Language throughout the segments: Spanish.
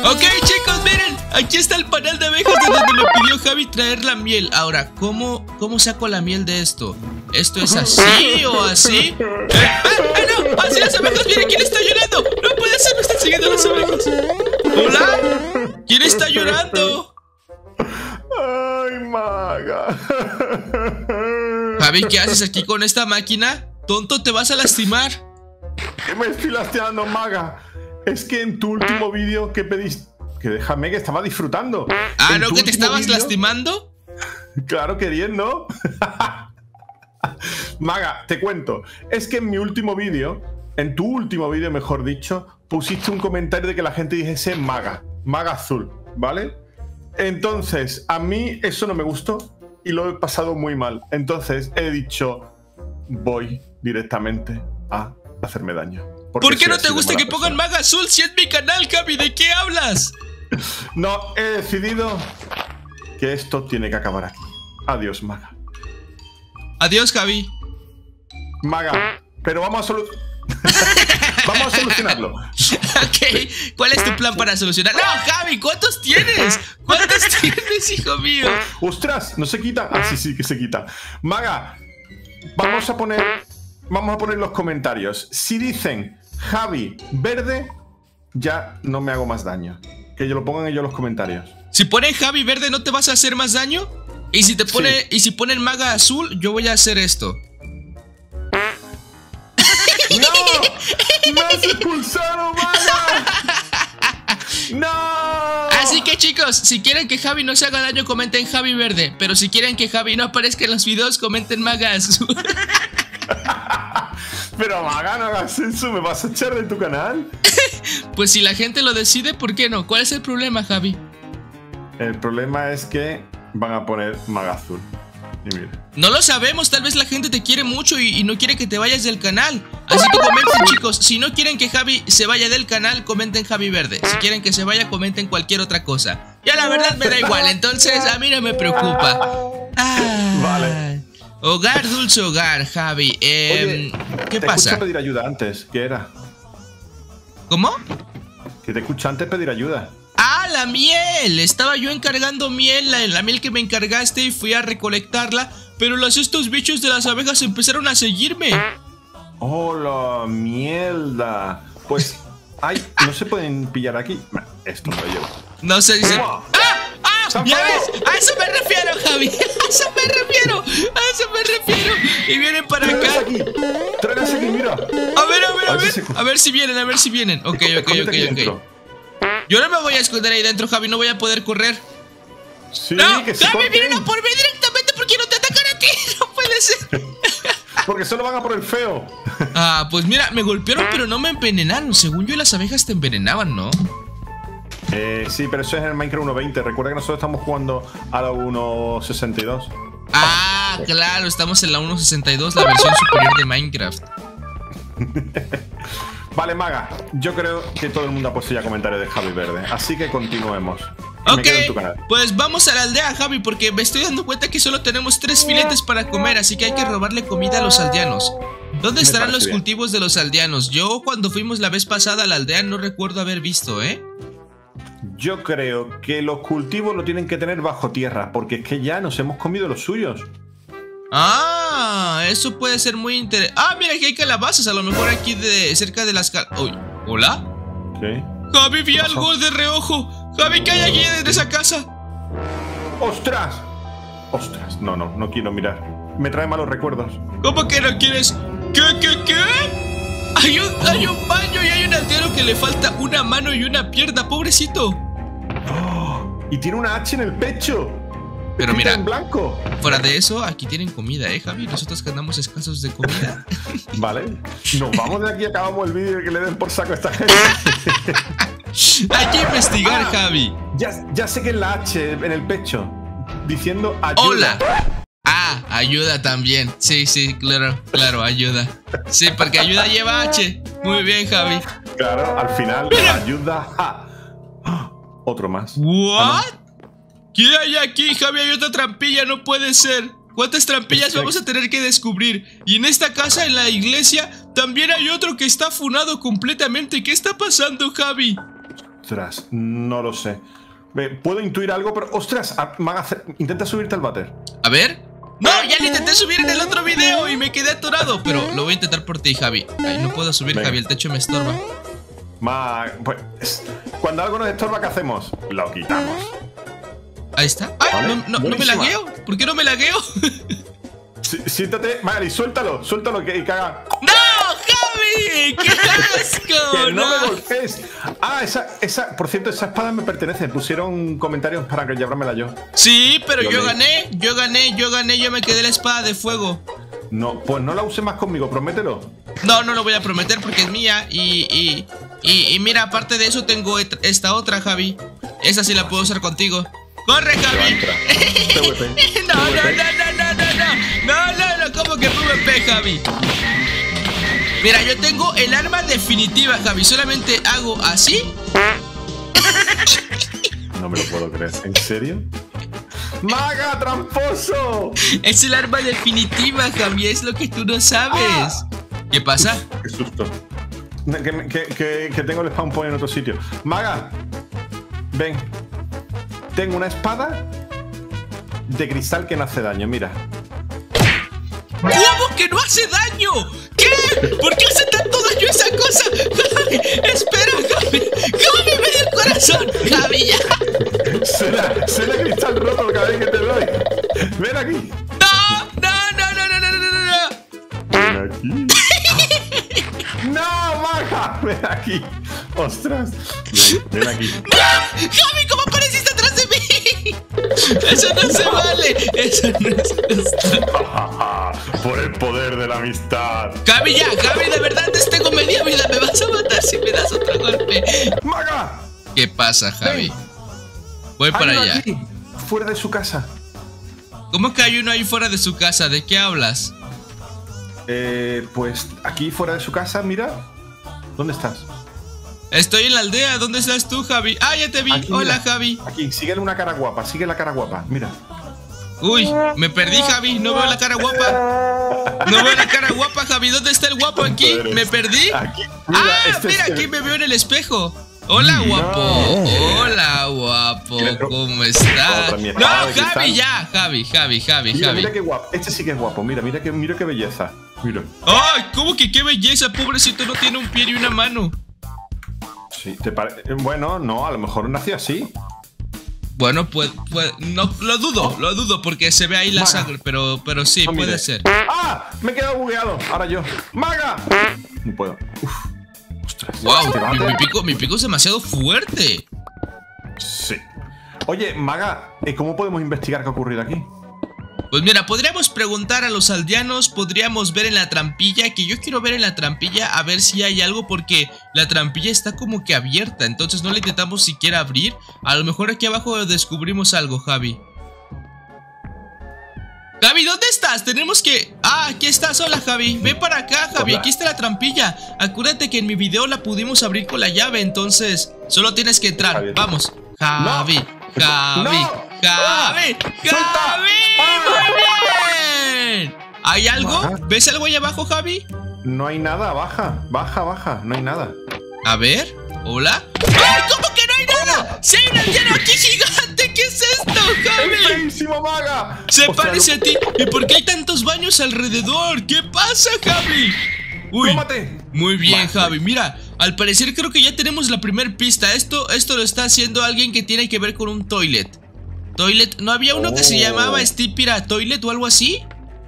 Ok, chicos, miren, aquí está el panal de abejas de donde me pidió Javi traer la miel. Ahora, ¿cómo saco la miel de esto? ¿Esto es así o así? ¡No! ¡Así las abejas! ¡Miren quién está llorando! ¡No puede ser! ¡Me están siguiendo las abejas! ¡Hola! ¿Quién está llorando? ¡Ay, Maga! Javi, ¿qué haces aquí con esta máquina? ¡Tonto, te vas a lastimar! ¿Qué me estoy lastimando, Maga? Es que en tu último vídeo que pediste... Que déjame, que estaba disfrutando. Ah, ¿no que te estabas lastimando? Claro, queriendo. Maga, te cuento. Es que en mi último vídeo, en tu último vídeo, mejor dicho, pusiste un comentario de que la gente dijese Maga. Maga azul, ¿vale? Entonces, a mí eso no me gustó y lo he pasado muy mal. Entonces, he dicho, voy directamente a hacerme daño. ¿Por qué no te gusta que pongan Maga azul si es mi canal, Javi? ¿De qué hablas? No, he decidido que esto tiene que acabar aquí. Adiós, Maga. Adiós, Javi. Maga, pero vamos a vamos a solucionarlo. Ok, ¿cuál es tu plan para solucionar? No, Javi, ¿cuántos tienes? ¿Cuántos tienes, hijo mío? ¡Ostras! ¿No se quita? Ah, sí, que se quita. Maga, vamos a poner en los comentarios. Si dicen Javi verde, ya no me hago más daño. Que yo lo pongan ellos en los comentarios. Si ponen Javi verde, ¿no te vas a hacer más daño? Y si te pone, sí. Y si ponen Maga azul, yo voy a hacer esto. ¡No! ¡Me has expulsado, Maga! ¡No! Así que, chicos, si quieren que Javi no se haga daño, comenten Javi verde. Pero si quieren que Javi no aparezca en los videos, comenten Maga azul. Pero, Maga, no hagas eso. ¿Me vas a echar de tu canal? Pues si la gente lo decide, ¿por qué no? ¿Cuál es el problema, Javi? El problema es que van a poner Maga azul. Y mira. No lo sabemos, tal vez la gente te quiere mucho y no quiere que te vayas del canal. Así que comenten, chicos. Si no quieren que Javi se vaya del canal, comenten Javi verde. Si quieren que se vaya, comenten cualquier otra cosa. Ya la verdad me da igual, entonces a mí no me preocupa. Vale. Hogar, dulce hogar, Javi. Oye, ¿qué te pasa? Escucha pedir ayuda antes. ¿Qué era? ¿Cómo? Que te escucha antes pedir ayuda. ¡Ah, la miel! Estaba yo encargando miel, la miel que me encargaste, y fui a recolectarla. Pero estos bichos de las abejas empezaron a seguirme. ¡Oh, la mierda! Pues, ay, no se pueden pillar aquí. Esto me lo llevo. No se dice. ¡Ah! ¡Ya ves! ¡A eso me refiero, Javi! ¡A eso me refiero! Y vienen para acá. ¡Tráiganse aquí, mira! A ver si vienen. Ok. Yo no me voy a esconder ahí dentro, Javi. No voy a poder correr. Sí, ¡No! que se ¡Javi, corten. vienen a por mí directamente! ¿Por qué no te atacan a ti? ¡No puede ser! Porque solo van a por el feo. Ah, pues mira, me golpearon pero no me envenenaron. Según yo, las abejas te envenenaban, ¿no? Sí, pero eso es en el Minecraft 1.20. Recuerda que nosotros estamos jugando a la 1.62. Ah, claro, estamos en la 1.62, la versión superior de Minecraft. Vale, Maga, yo creo que todo el mundo ha puesto ya comentarios de Javi verde. Así que continuemos. Ok, pues vamos a la aldea, Javi, porque me estoy dando cuenta que solo tenemos 3 filetes para comer, así que hay que robarle comida a los aldeanos. ¿Dónde estarán los cultivos de los aldeanos? Yo cuando fuimos la vez pasada a la aldea no recuerdo haber visto, ¿eh? Yo creo que los cultivos lo tienen que tener bajo tierra, porque es que ya nos hemos comido los suyos. Ah, eso puede ser muy interesante. Ah, mira, aquí hay calabazas, a lo mejor aquí cerca de las ¿Hola? ¿Qué? Javi, vi algo de reojo. Javi, ¿qué hay aquí en esa casa? ¡Ostras! ¡Ostras! No quiero mirar. Me trae malos recuerdos. ¿Cómo que no quieres? ¿Qué? Hay un baño y hay un aldeano que le falta una mano y una pierna, pobrecito. Oh, y tiene una H en el pecho. Pero mira, en blanco. Fuera de eso, aquí tienen comida, Javi. Nosotros que andamos escasos de comida. Vale. Nos vamos de aquí, acabamos el vídeo y que le den por saco a esta gente. Hay que investigar, Javi. Ya sé que es la H en el pecho, diciendo ayuda. Hola. Ah, ayuda también. Sí, claro, ayuda. Sí, porque ayuda lleva H. Muy bien, Javi. Claro, al final, mira. Ayuda. Otro más. ¿What? ¿Qué hay aquí, Javi? Hay otra trampilla, no puede ser. ¿Cuántas trampillas vamos a tener que descubrir? Y en esta casa, en la iglesia, también hay otro que está funado completamente. ¿Qué está pasando, Javi? Ostras, no lo sé. Puedo intuir algo, pero... Ostras, Maga, intenta subirte al váter. A ver. No, ya lo intenté subir en el otro video y me quedé atorado. Pero lo voy a intentar por ti, Javi. Ay, no puedo subir, Venga. Javi, el techo me estorba. Pues, cuando algo nos estorba, ¿qué hacemos? Lo quitamos. Ahí está. Ay, Vale, no me buenísima. lagueo. ¿Por qué no me lagueo? Siéntate, Magali, suéltalo y caga. ¡No, Javi! ¡Qué asco! Que no me ¡No! golpees. Ah, por cierto, esa espada me pertenece. Pusieron comentarios para que llevármela yo. Sí, pero Lo yo leí. gané. Yo me quedé la espada de fuego. No, pues no la use más conmigo, promételo. No lo voy a prometer porque es mía. Y mira, aparte de eso, tengo esta otra, Javi. Esa sí la puedo usar contigo. ¡Corre, Javi! PvP. No, ¿cómo que PvP, Javi? Mira, yo tengo el arma definitiva, Javi. Solamente hago así. No me lo puedo creer. ¿En serio? ¡Maga, tramposo! Es el arma definitiva, Javi. Es lo que tú no sabes. ¿Qué pasa? Qué susto. Que tengo el spawn point en otro sitio. Maga, ven. Tengo una espada de cristal que no hace daño, mira. ¿Cómo que no hace daño? ¿Qué? ¿Por qué hace tanto daño esa cosa? Javi, espera, Javi. Javi, me dio el corazón. Javi, ya. Suena cristal roto cada vez que te doy. Ven aquí. No. Ven aquí. ¡No, Maga! Ven aquí. ¡Ostras! Ven aquí. Javi, ¿cómo apareciste atrás de mí? Eso no se vale. Eso no es justo. Por el poder de la amistad. Javi, de verdad tengo media vida. Me vas a matar si me das otro golpe. ¡Maga! ¿Qué pasa, Javi? Ven. Voy para Hay uno allá. aquí, fuera de su casa. ¿Cómo que hay uno ahí fuera de su casa? ¿De qué hablas? Pues aquí fuera de su casa, mira. ¿Dónde estás? Estoy en la aldea. ¿Dónde estás tú, Javi? Ah, ya te vi. Aquí, Hola, mira. Javi. Aquí, síguele una cara guapa, sigue la cara guapa, mira. Uy, me perdí, Javi. No veo la cara guapa. No veo la cara guapa, Javi. ¿Dónde está el guapo aquí? Me perdí. Aquí, Mira, aquí me veo en el espejo. Hola, guapo. Hola, guapo. ¿Cómo estás? Otra, mi No, espada de Javi, cristal. ya. Javi. Mira qué guapo. Este sí que es guapo. Mira qué belleza. Mira. Ay, ¿cómo que qué belleza? Pobrecito, no tiene un pie ni una mano. Sí, ¿te parece? Bueno, no, a lo mejor nació así. Bueno, pues no, lo dudo porque se ve ahí la Maga. sangre, pero sí, No, puede mire. ser. ¡Ah! Me he quedado bugueado. Ahora yo. ¡Maga! No puedo. Uf. Ostras. Wow, ¿Te bate? mi pico es demasiado fuerte. Sí. Oye, Maga, ¿cómo podemos investigar qué ha ocurrido aquí? Pues mira, podríamos preguntar a los aldeanos, podríamos ver en la trampilla, que yo quiero ver en la trampilla a ver si hay algo porque la trampilla está como que abierta, entonces no la intentamos siquiera abrir. A lo mejor aquí abajo descubrimos algo, Javi. Javi, ¿dónde estás? Tenemos que... Ah, aquí estás, hola Javi. Ven para acá, Javi, Hola. aquí está la trampilla. Acuérdate que en mi video la pudimos abrir con la llave, entonces solo tienes que entrar. Javi. Vamos, Javi, No. Javi, No. Javi, ¡Suelta! Javi. ¡Muy bien! ¿Hay algo? Baja. ¿Ves algo ahí abajo, Javi? No hay nada, baja, no hay nada. A ver, hola. ¡Ay, cómo que no hay nada! ¡Sí hay un aldeano aquí gigante! ¿Qué es esto, ¡Es Javi? feísimo, Maga! Se Ostras, parece a ti. ¿Y por qué hay tantos baños alrededor? ¿Qué pasa, Javi? Uy, ¡Tómate! muy bien, Vale. Javi. Mira, al parecer creo que ya tenemos la primer pista. Esto lo está haciendo alguien que tiene que ver con un toilet. Toilet, ¿no había uno que se llamaba Stipira Toilet o algo así?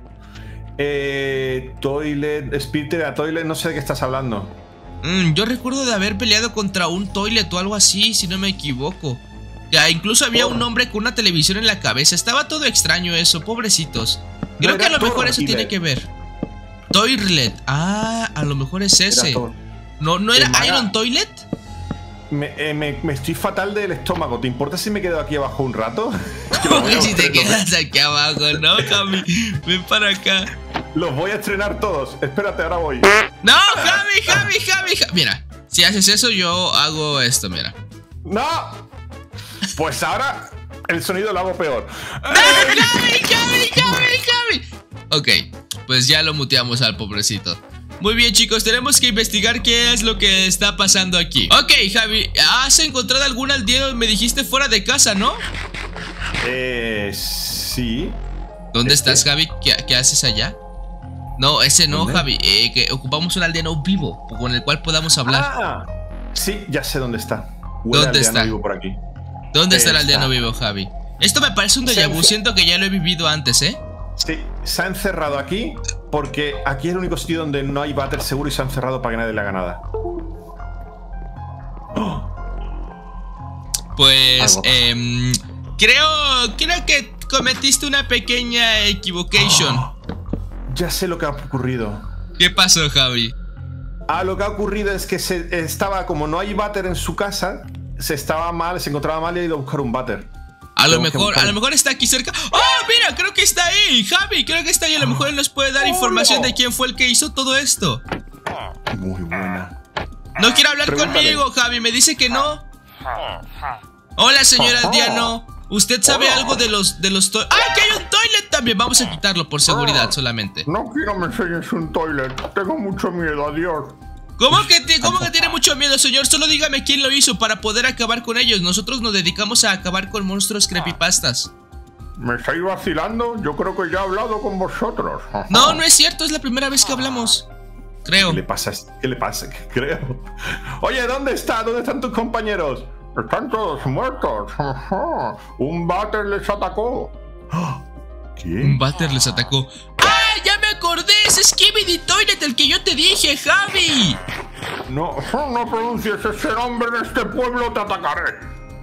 Toilet, Spirit a Toilet, no sé de qué estás hablando. Yo recuerdo de haber peleado contra un toilet o algo así, si no me equivoco. Ya, incluso había un hombre con una televisión en la cabeza. Estaba todo extraño eso, pobrecitos. Creo No, que a era lo mejor eso Toilet. tiene que ver. Toilet. Ah, a lo mejor es ese. Era todo. ¿No era Maga. Iron Toilet? Me estoy fatal del estómago. ¿Te importa si me quedo aquí abajo un rato? Que los voy a Uy, si te estrenar. quedas aquí abajo, ¿no, Javi? Ven para acá. Los voy a estrenar todos. Espérate, ahora voy. ¡No, Javi! Mira, si haces eso, yo hago esto, mira. ¡No! Pues ahora el sonido lo hago peor. ¡No, Javi! Ok, pues ya lo muteamos al pobrecito. Muy bien, chicos, tenemos que investigar qué es lo que está pasando aquí. Ok, Javi, ¿has encontrado algún aldeano? Me dijiste fuera de casa, ¿no? Sí. ¿Dónde estás, Javi? ¿Qué haces allá? No, ese no, ¿Dónde? Javi. Que ocupamos un aldeano vivo con el cual podamos hablar. Ah, sí, ya sé dónde está. Huele ¿Dónde aldeano está? vivo por aquí. ¿Dónde está el Está. aldeano vivo, Javi? Esto me parece un déjà vu. Siento que ya lo he vivido antes, ¿eh? Sí, se ha encerrado aquí porque aquí es el único sitio donde no hay váter seguro y se ha encerrado para que nadie le haga nada. Pues, Algo. creo que cometiste una pequeña equivocation. Ya sé lo que ha ocurrido. ¿Qué pasó, Javi? Lo que ha ocurrido es que como no hay váter en su casa, se encontraba mal y ha ido a buscar un váter. A lo Tenemos que buscar. mejor está aquí cerca. ¡Oh, mira! Creo que está ahí, Javi. Creo que está ahí. A lo mejor él nos puede dar información de quién fue el que hizo todo esto. Muy buena. No quiere hablar Pregúntale. conmigo, Javi. Me dice que no. Hola, señor aldeano. ¿Usted sabe algo de los toilets? ¡Ah, que hay un toilet también! Vamos a quitarlo por seguridad solamente. No quiero me enseñes un toilet. Tengo mucho miedo, adiós. ¿Cómo que tiene mucho miedo, señor? Solo dígame quién lo hizo para poder acabar con ellos. Nosotros nos dedicamos a acabar con monstruos creepypastas. ¿Me estáis vacilando? Yo creo que ya he hablado con vosotros. No, no es cierto. Es la primera vez que hablamos. Creo. ¿Qué le pasa? ¿Qué le pasa? Creo. Oye, ¿dónde está? ¿Dónde están tus compañeros? Están todos muertos. Un váter les atacó. ¿Qué? Un váter les atacó. ¡Ah, ya me acordé! ¡Es Skibidi Toilet el que yo te dije, Javi! No pronuncies ese nombre en este pueblo, te atacaré.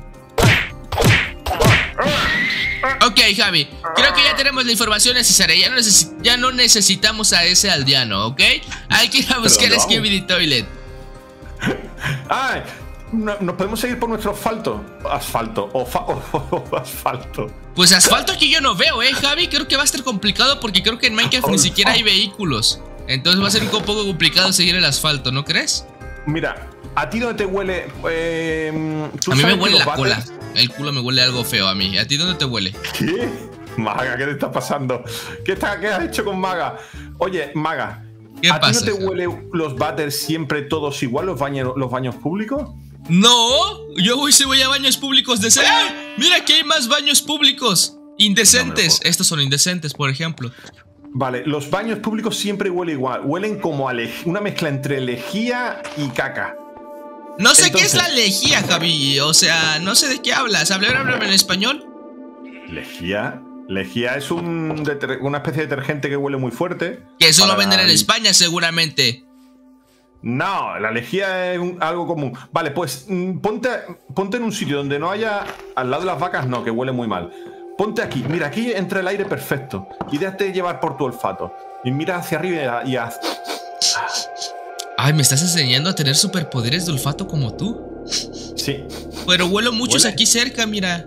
Ok, Javi, creo que ya tenemos la información necesaria. Ya no necesitamos a ese aldeano, ¿ok? Hay que ir a buscar ¿Pero a no? Skibidi Toilet. ¡Ay! Nos podemos seguir por nuestro asfalto. Asfalto. Asfalto. Pues asfalto aquí yo no veo, Javi. Creo que va a estar complicado porque creo que en Minecraft ni siquiera hay vehículos. Entonces va a ser un poco complicado seguir el asfalto, ¿no crees? Mira, ¿a ti dónde te huele? ¿Tú A mí me sabes que huele los la cola. váteres- El culo me huele algo feo a mí. ¿A ti dónde te huele? ¿Qué? Maga, ¿qué te está pasando? ¿Qué has hecho con Maga? Oye, Maga, ¿Qué ¿a pasa, ti no te Javi? huele los váteres siempre todos igual, los baños públicos? No, yo voy a baños públicos decentes. ¡Ah! Mira que hay más baños públicos indecentes. No me lo Estos son indecentes, por ejemplo. Vale, los baños públicos siempre huelen igual. Huelen como a una mezcla entre lejía y caca. No sé qué es Entonces- la lejía, Javi. O sea, no sé de qué hablas. Háblame en español. ¿Lejía? Lejía es una especie de detergente que huele muy fuerte. Que eso lo Para- venden en España, seguramente. No, la lejía es algo común. Vale, pues ponte en un sitio donde no haya. Al lado de las vacas, no, que huele muy mal. Ponte aquí, mira, aquí entra el aire perfecto. Y déjate llevar por tu olfato. Y mira hacia arriba y haz. Ay, ¿me estás enseñando a tener superpoderes de olfato como tú? Sí. Pero huelo muchos ¿Huele? aquí cerca, mira.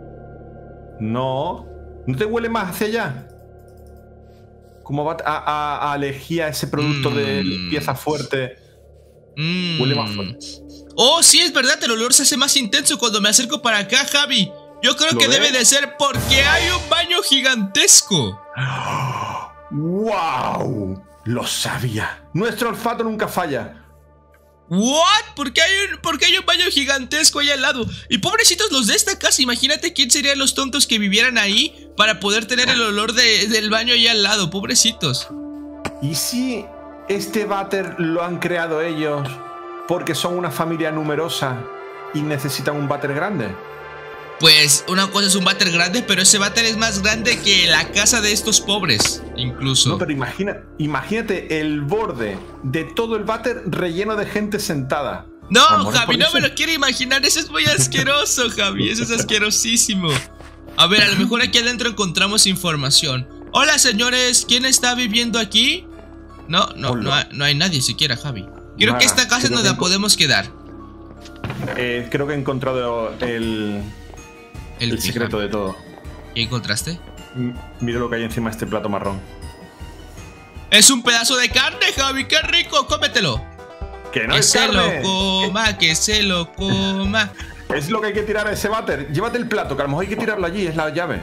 No. ¿No te huele más hacia allá? ¿Cómo va a lejía ese producto de limpieza fuerte? Huele más fuerte. Oh, sí, es verdad, el olor se hace más intenso cuando me acerco para acá, Javi. Yo creo ¿Lo que ves? debe de ser porque hay un baño gigantesco. ¡Wow! Lo sabía. Nuestro olfato nunca falla. ¿What? ¿Por qué hay un baño gigantesco ahí al lado? Y pobrecitos los de esta casa. Imagínate quién serían los tontos que vivieran ahí para poder tener el olor del baño ahí al lado. Pobrecitos. ¿Y si este váter lo han creado ellos porque son una familia numerosa y necesitan un váter grande? Pues una cosa es un váter grande, pero ese váter es más grande que la casa de estos pobres, incluso. No, pero imagínate el borde de todo el váter relleno de gente sentada. No, Amor, Javi, por no eso. me lo quiero imaginar. Eso es muy asqueroso, Javi. Eso es asquerosísimo. A ver, a lo mejor aquí adentro encontramos información. Hola, señores. ¿Quién está viviendo aquí? No hay nadie siquiera, Javi. Creo que Nada, esta casa es creo donde que- podemos quedar. Creo que he encontrado el ¿Qué, secreto Javi? de todo. ¿Qué encontraste? Mira lo que hay encima de este plato marrón. Es un pedazo de carne, Javi. ¡Qué rico! ¡Cómetelo! ¡Que no Que es se carne! lo coma, que se lo coma. Es lo que hay que tirar a ese váter. Llévate el plato, que a lo mejor hay que tirarlo allí, es la llave.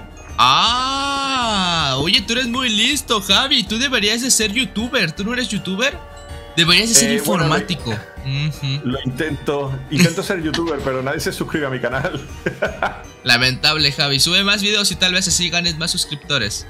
Ah, oye, tú eres muy listo, Javi. Tú deberías de ser youtuber. ¿Tú no eres youtuber? Deberías de ser informático. Lo intento. Intento ser youtuber, pero nadie se suscribe a mi canal. Lamentable, Javi. Sube más videos y tal vez así ganes más suscriptores.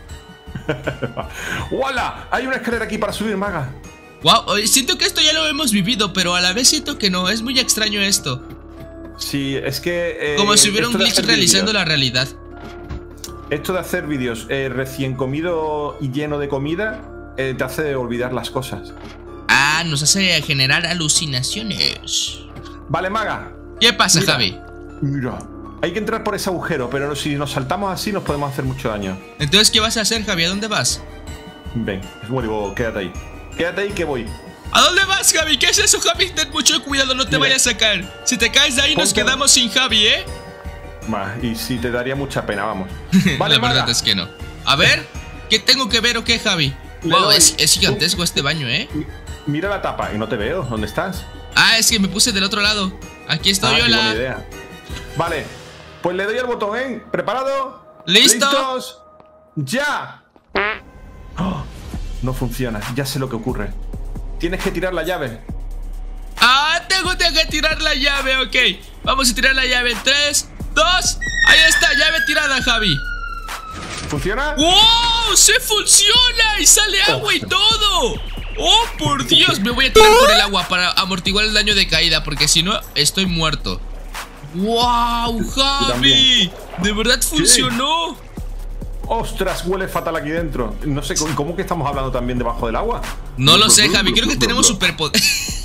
¡Hola! Hay una escalera aquí para subir, maga. Wow, siento que esto ya lo hemos vivido, pero a la vez siento que no. Es muy extraño esto. Sí, es que... como si hubiera un glitch realizando la realidad. Esto de hacer vídeos recién comido y lleno de comida te hace olvidar las cosas. Ah, nos hace generar alucinaciones. Vale, maga. ¿Qué pasa, Javi? Mira, hay que entrar por ese agujero, pero si nos saltamos así nos podemos hacer mucho daño. Entonces, ¿qué vas a hacer, Javi? ¿A dónde vas? Ven, bueno, quédate ahí. Quédate ahí que voy. ¿A dónde vas, Javi? ¿Qué es eso, Javi? Ten mucho cuidado, no te vayas a caer. Si te caes de ahí nos quedamos sin Javi, ¿eh? Y si te daría mucha pena, vamos. Vale, la verdad es que no. A ver, ¿qué tengo que ver o qué, Javi? Wow, es gigantesco este baño, ¿eh? Mira la tapa y no te veo. ¿Dónde estás? Ah, es que me puse del otro lado. Aquí estoy, yo. Buena idea. Vale, pues le doy al botón, ¿eh? ¿Preparado? ¿Listo? ¡Listos! ¡Ya! Oh, no funciona, ya sé lo que ocurre. Tienes que tirar la llave. Ah, tengo que tirar la llave, ok. Vamos a tirar la llave en 3, 2. Ahí está, llave tirada, Javi. ¿Funciona? ¡Wow! ¡Se funciona! ¡Y sale agua y todo! ¡Oh, por Dios! Me voy a tirar por el agua para amortiguar el daño de caída, porque si no, estoy muerto. ¡Wow, Javi! ¿De verdad funcionó? ¡Ostras! Huele fatal aquí dentro. No sé, ¿cómo que estamos hablando también debajo del agua? No lo sé, Javi. Creo que tenemos superpoderes.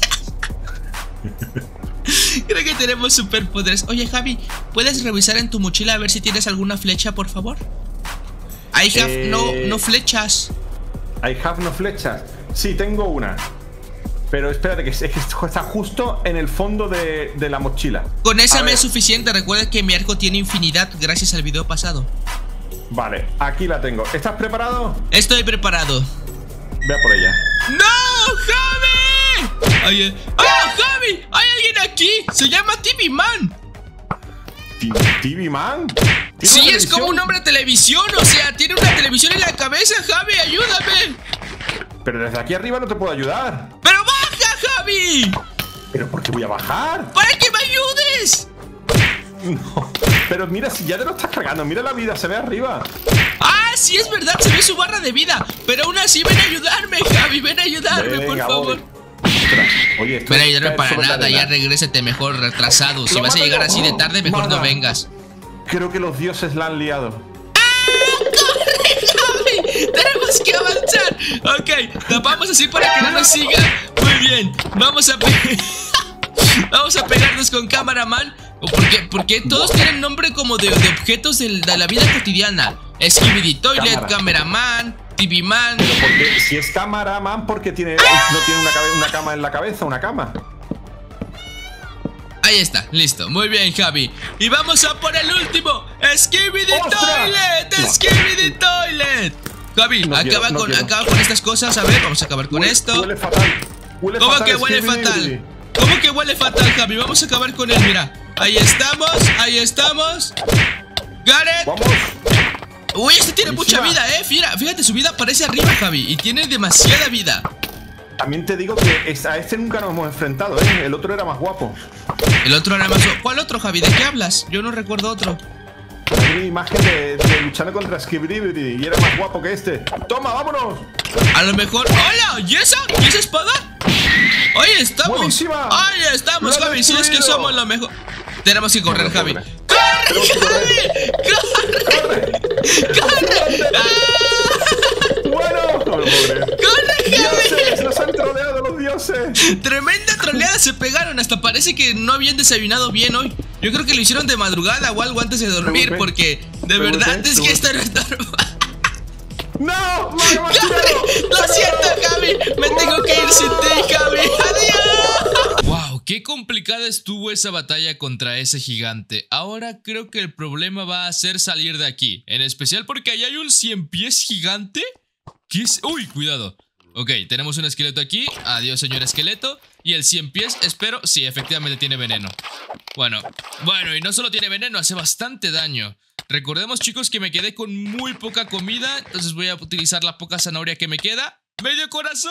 Creo que tenemos superpoderes. Oye, Javi, ¿puedes revisar en tu mochila a ver si tienes alguna flecha, por favor? I have no flechas. I have no flechas. Sí, tengo una. Pero espérate, que está justo en el fondo de la mochila. Con esa me es suficiente. Recuerda que mi arco tiene infinidad gracias al video pasado. Vale, aquí la tengo. ¿Estás preparado? Estoy preparado. Ve a por ella. ¡No, Javi! ¡Oh, Javi! ¡Hay alguien aquí! ¡Se llama TV Man! ¿TV Man? Sí, es como un hombre de televisión. O sea, tiene una televisión en la cabeza, Javi. ¡Ayúdame! Pero desde aquí arriba no te puedo ayudar. ¡Pero baja, Javi! ¿Pero por qué voy a bajar? ¡Para que me ayudes! No, pero mira, si ya te lo estás cargando. Mira la vida, se ve arriba. ¡Ah, sí, es verdad! Se ve su barra de vida. Pero aún así, ven a ayudarme, Javi. Ven a ayudarme, por favor. Oye, ven a ayudarme para nada. Ya regrésate mejor, retrasado. Si vas a llegar así de tarde, mejor no vengas. Creo que los dioses la han liado. ¡Corre, Javi! ¡Tenemos que avanzar! Ok, tapamos así para que no nos siga. Muy bien, vamos a pegarnos con Cameraman. Porque todos tienen nombre como de objetos de la vida cotidiana. Skibidi Toilet, Cameraman, TV Man. Pero porque si es Cameraman, porque no tiene una cama en la cabeza, una cama. Ahí está, listo, muy bien, Javi. Y vamos a por el último. Skibidi Toilet, Skibidi Toilet. Javi, acaba con estas cosas. A ver, vamos a acabar con esto. Huele fatal. ¿Cómo que huele fatal? ¿Cómo que huele fatal, Javi? Vamos a acabar con él, mira. Ahí estamos, ahí estamos. Gareth. Vamos. Uy, este tiene mucha vida, fíjate, su vida aparece arriba, Javi. Y tiene demasiada vida. También te digo que a este nunca nos hemos enfrentado, ¿eh? El otro era más guapo. El otro era más guapo. ¿Cuál otro, Javi? ¿De qué hablas? Yo no recuerdo otro. Hay una imagen de luchando contra Skibidi y era más guapo que este. ¡Toma, vámonos! A lo mejor... ¡Hola! ¿Y esa? ¿Y esa espada? ¡Ahí estamos! ¡Buenísima! ¡Ahí estamos, Javi! Si es que somos lo mejor. Tenemos que correr, Javi. ¡Corre, Javi! ¡Corre! ¡Corre! ¡Bueno! No me puedo creer. ¡Corre, Javi! ¡Dioses! ¡Nos han troleado los dioses! Tremenda troleada, se pegaron. Hasta parece que no habían desayunado bien hoy. Yo creo que lo hicieron de madrugada o algo antes de dormir. Porque de verdad es que esto no es normal. ¡No! ¡Lo siento, Javi! ¡Me tengo que ir sin ti, Javi! ¡Adiós! ¡Wow! ¡Qué complicada estuvo esa batalla contra ese gigante! Ahora creo que el problema va a ser salir de aquí. En especial porque ahí hay un 100 pies gigante. ¿Qué es? ¡Uy! Cuidado. Ok, tenemos un esqueleto aquí. Adiós, señor esqueleto. Y el 100 pies, espero... Sí, efectivamente tiene veneno. Bueno, y no solo tiene veneno, hace bastante daño. Recordemos, chicos, que me quedé con muy poca comida. Entonces voy a utilizar la poca zanahoria que me queda. ¡Medio corazón!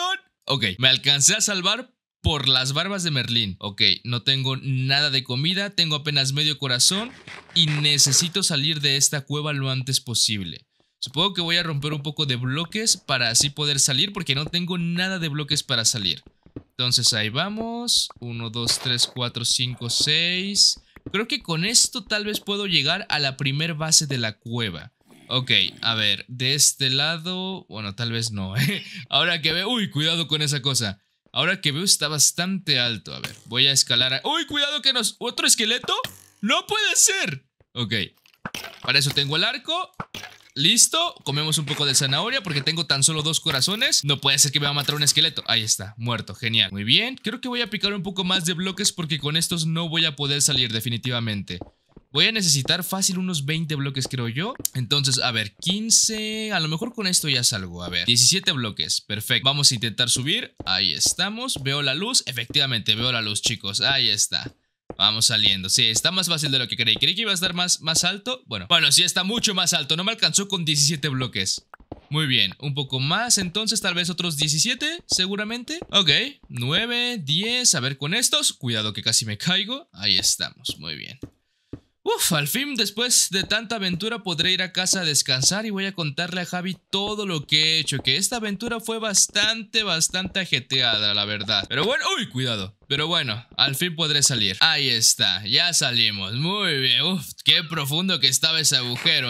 Ok, me alcancé a salvar por las barbas de Merlín. Ok, no tengo nada de comida, tengo apenas medio corazón y necesito salir de esta cueva lo antes posible. Supongo que voy a romper un poco de bloques para así poder salir porque no tengo nada de bloques para salir. Entonces ahí vamos. 1, 2, 3, 4, 5, 6. Creo que con esto tal vez puedo llegar a la primer base de la cueva. Ok, a ver, de este lado... Bueno, tal vez no, Ahora que veo... Uy, cuidado con esa cosa. Ahora que veo está bastante alto. A ver, voy a escalar... ¡Uy, cuidado que nos... ¿Otro esqueleto? ¡No puede ser! Ok, para eso tengo el arco. Listo, comemos un poco de zanahoria porque tengo tan solo 2 corazones. No puede ser que me va a matar un esqueleto. Ahí está, muerto, genial. Muy bien, creo que voy a picar un poco más de bloques porque con estos no voy a poder salir definitivamente. Voy a necesitar fácil unos 20 bloques, creo yo. Entonces, a ver, 15... A lo mejor con esto ya salgo, a ver. 17 bloques, perfecto. Vamos a intentar subir. Ahí estamos, veo la luz. Efectivamente, veo la luz, chicos, ahí está. Vamos saliendo, sí, está más fácil de lo que creí. Creí que iba a estar más alto. Bueno, sí, está mucho más alto. No me alcanzó con 17 bloques. Muy bien, un poco más. Entonces tal vez otros 17, seguramente. Ok, 9, 10, a ver con estos. Cuidado que casi me caigo. Ahí estamos, muy bien. Uf, al fin después de tanta aventura podré ir a casa a descansar y voy a contarle a Javi todo lo que he hecho. Que esta aventura fue bastante ajetreada, la verdad. Pero bueno, uy, cuidado. Pero bueno, al fin podré salir. Ahí está, ya salimos. Muy bien, uf, qué profundo que estaba ese agujero,